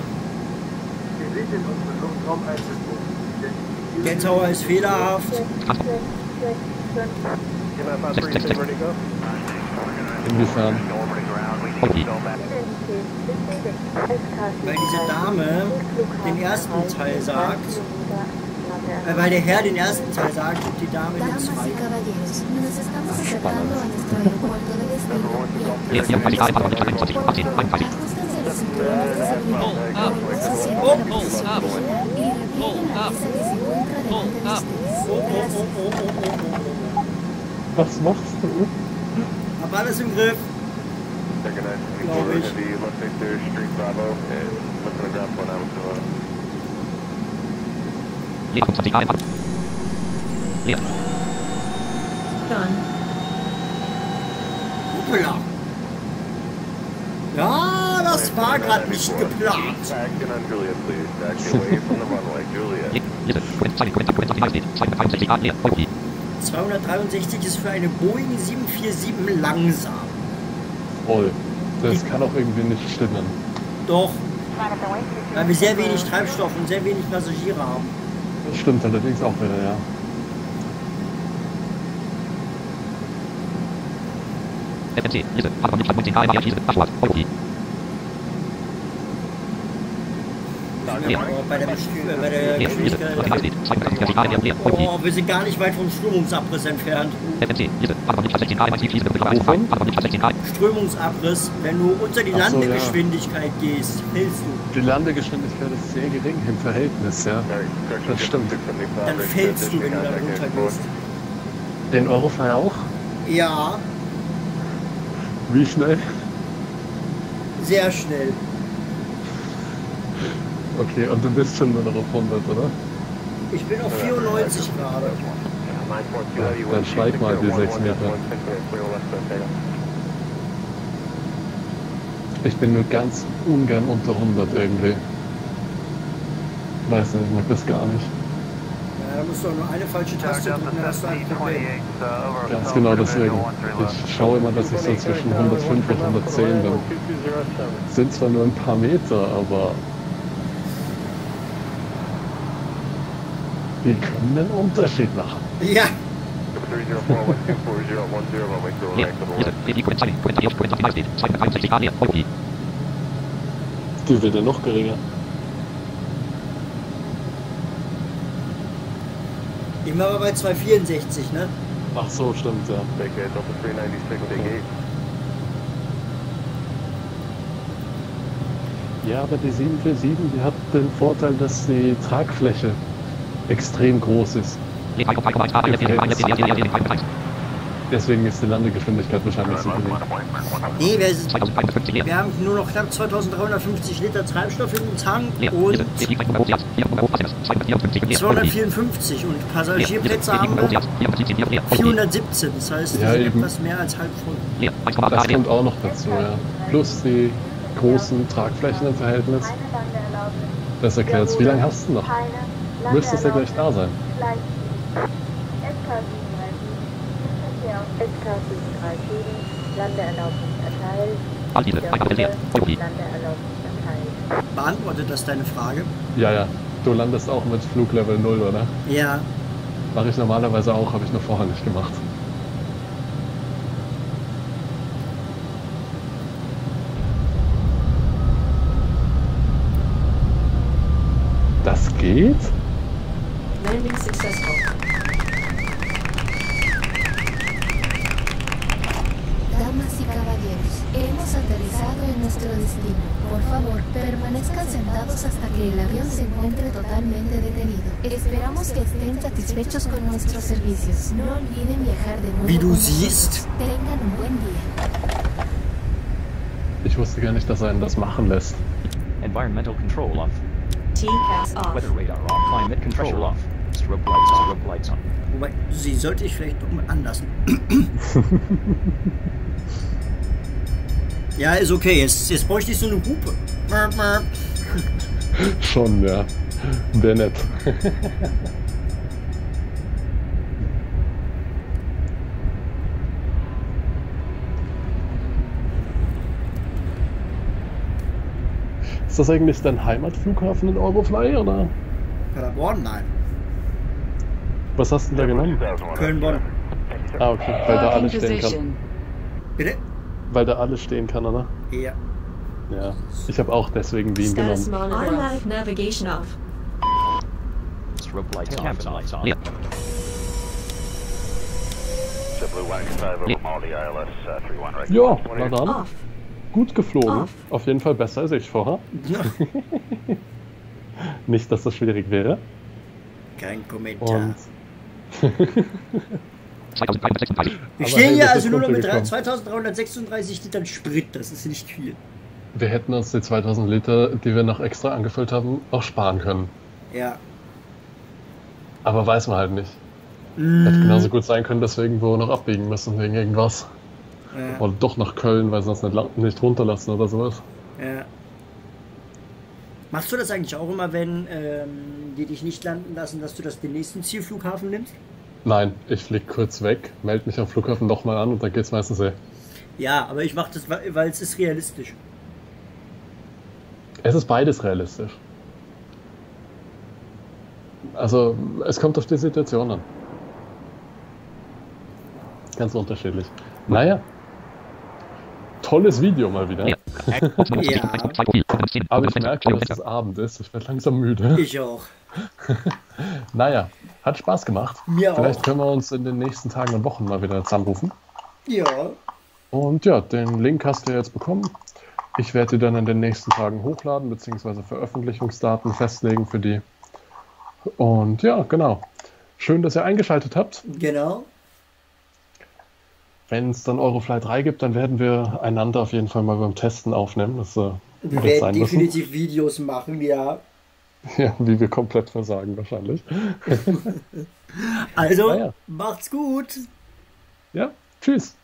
Der Tower ist fehlerhaft.
Inwiefern?
Weil diese Dame den ersten Teil sagt, äh, weil der Herr den ersten Teil sagt und die Dame den
Damas y
zweiten.
caballeros, nos estamos acercando a nuestro aeropuerto de destino.
Leer, vierunddreißig, A M H, Lichtstadt einundzwanzig, achtzehn, einunddreißig.
Ajustense los cinturones de seguridad, coloquen su asiento en la posición original y replieguen la mesa que se encuentra delante de ustedes. Gracias.
Was machst du?
Hab alles im Griff. Glaube ich.
Leer, fünfundzwanzig, A M H. Leer.
Hoppla. Ja, das war gerade nicht geplant.
Leer, Liste, Kommentar, Kommentar, Kommentar, Finalstate, zweihundertdreiundsechzig Grad, leer, Vollkey.
zweihundertdreiundsechzig ist für eine Boeing sieben vier sieben langsam.
Voll. Das kann auch irgendwie nicht stimmen.
Doch. Weil wir sehr wenig Treibstoff und sehr wenig Passagiere haben.
Das stimmt allerdings auch wieder, ja.
F M C, Liste, Paderborn, Lichtstadt neunzehn, A M H, Liste, Abfahrt, Vollkey.
Ja, bei der, Bestü- bei der
Leer, Liste,
Geschwindigkeit.
Finalstate, zweihundertfünfzig Grad, leer, leer, Vollkey.
Oh, wir sind gar nicht weit vom Strömungsabriss entfernt.
F M C, Liste, Paderborn, Lichtstadt sechzehn, A M H, Liste, Paderborn, Lichtstadt sechzehn, A M H.
Strömungsabriss, wenn du unter die
Ach so,
Landegeschwindigkeit gehst, fällst du.
Die Landegeschwindigkeit ist sehr gering im Verhältnis, ja. Das stimmt.
Dann fällst du, wenn du da runter gehst.
Den Eurofly auch?
Ja,
Wie schnell?
sehr schnell.
Okay, und du bist schon nur noch auf hundert, oder?
Ich bin auf vierundneunzig gerade.
Ja, dann steig mal die sechs Meter. Ich bin nur ganz ungern unter hundert irgendwie. Weiß nicht, ich mag das gar nicht.
Ja, da musst du auch nur eine falsche Taste drücken, dann hast du ein Problem.
Ganz genau deswegen. Ich schaue immer, dass ich so zwischen hundertfünf und hundertzehn bin. Sind zwar nur ein paar Meter, aber wir können einen Unterschied machen.
Ja.
Die wird ja noch geringer.
Immer aber bei zwei vierundsechzig, ne?
Ach so, stimmt, ja. Ja, aber die sieben vier sieben, die hat den Vorteil, dass die Tragfläche extrem groß ist. Deswegen ist die Landegeschwindigkeit wahrscheinlich so gering.
Nee, wir, sind, wir haben nur noch knapp zweitausenddreihundertfünfzig Liter Treibstoff im Tank und zweihundertvierundfünfzig und Passagierplätze haben wir vierhundertsiebzehn, das heißt
ja,
etwas mehr als halb voll.
Das kommt auch noch dazu, ja. Plus die großen Tragflächen im Verhältnis. Das erklärt's. Wie lange hast du noch? Müsstest ja gleich da sein.
S K sieben drei sieben, Landeerlaubnis erteilt. Landeerlaubnis erteilt.
Beantwortet das deine Frage?
Ja, ja. Du landest auch mit Fluglevel null, oder?
Ja.
Mache ich normalerweise auch, habe ich nur vorher nicht gemacht. Das geht?
Landing successful.
Damas y caballeros, hemos aterrizado en nuestro destino. Por favor, permanezcan sentados hasta que el avión se encuentre totalmente detenido. Esperamos que estén satisfechos con nuestros servicios. No olviden viajar de nuevo.
Wie du
con
siehst.
nosotros. Tengan un buen día.
Ich wusste gar nicht, dass er einen das machen lässt.
Environmental control off.
T S off.
Weather radar off. Climate control off. Strobe lights, strobe lights on.
Wobei, sie sollte ich vielleicht doch mal anlassen. Ja, ist okay. Jetzt, jetzt bräuchte ich so eine Hupe.
Schon, ja. Wäre nett. Ist das eigentlich dein Heimatflughafen in Eurofly, oder?
Paderborn? Nein.
Was hast du denn da genommen?
Köln-Bonn.
Ah, okay. Weil da alles stehen kann.
Bitte?
Weil da alles stehen kann, oder?
Ja.
Ja. Ich habe auch deswegen Wien
Status
genommen.
monitor automatic navigation off.
Strobe lights off. Lights on.
Ja, na dann.
Off.
Gut geflogen.
Off.
Auf jeden Fall besser als ich vorher.
Ja.
Nicht, dass das schwierig wäre.
Kein Kommentar.
Und
Wir
Aber
stehen
hey,
hier
das
also
ist
nur noch mit
runtergekommen.
zweitausenddreihundertsechsunddreißig Litern Sprit. Das ist nicht viel.
wir hätten uns die zweitausend Liter, die wir noch extra angefüllt haben, auch sparen können.
Ja.
Aber weiß man halt nicht.
Mm.
Hätte genauso gut sein können, dass wir irgendwo noch abbiegen müssen wegen irgendwas.
Ja.
Oder doch nach Köln, weil sie uns nicht, la- nicht runterlassen oder sowas.
Ja. Machst du das eigentlich auch immer, wenn ähm, die dich nicht landen lassen, dass du das den nächsten Zielflughafen nimmst?
Nein, ich flieg kurz weg, melde mich am Flughafen nochmal an und dann geht's meistens eh.
Ja, aber ich mache das, weil weil es ist realistisch.
Es ist beides realistisch. Also, es kommt auf die Situation an. Ganz unterschiedlich. Naja. Tolles Video mal wieder.
Ja.
Aber ich merke, dass es Abend ist. Ich werde langsam müde.
Ich auch.
Naja, hat Spaß gemacht.
Mir
Vielleicht
auch.
können wir uns in den nächsten Tagen und Wochen mal wieder zusammenrufen.
Ja.
Und ja, den Link hast du jetzt bekommen. Ich werde die dann in den nächsten Tagen hochladen, beziehungsweise Veröffentlichungsdaten festlegen für die. Und ja, genau. Schön, dass ihr eingeschaltet habt.
Genau.
wenn es dann Eurofly drei gibt, dann werden wir einander auf jeden Fall mal beim Testen aufnehmen. Das, äh,
wir werden definitiv müssen. Videos machen, ja.
Ja, wie wir komplett versagen wahrscheinlich.
Also, ja. Macht's gut.
Ja, tschüss.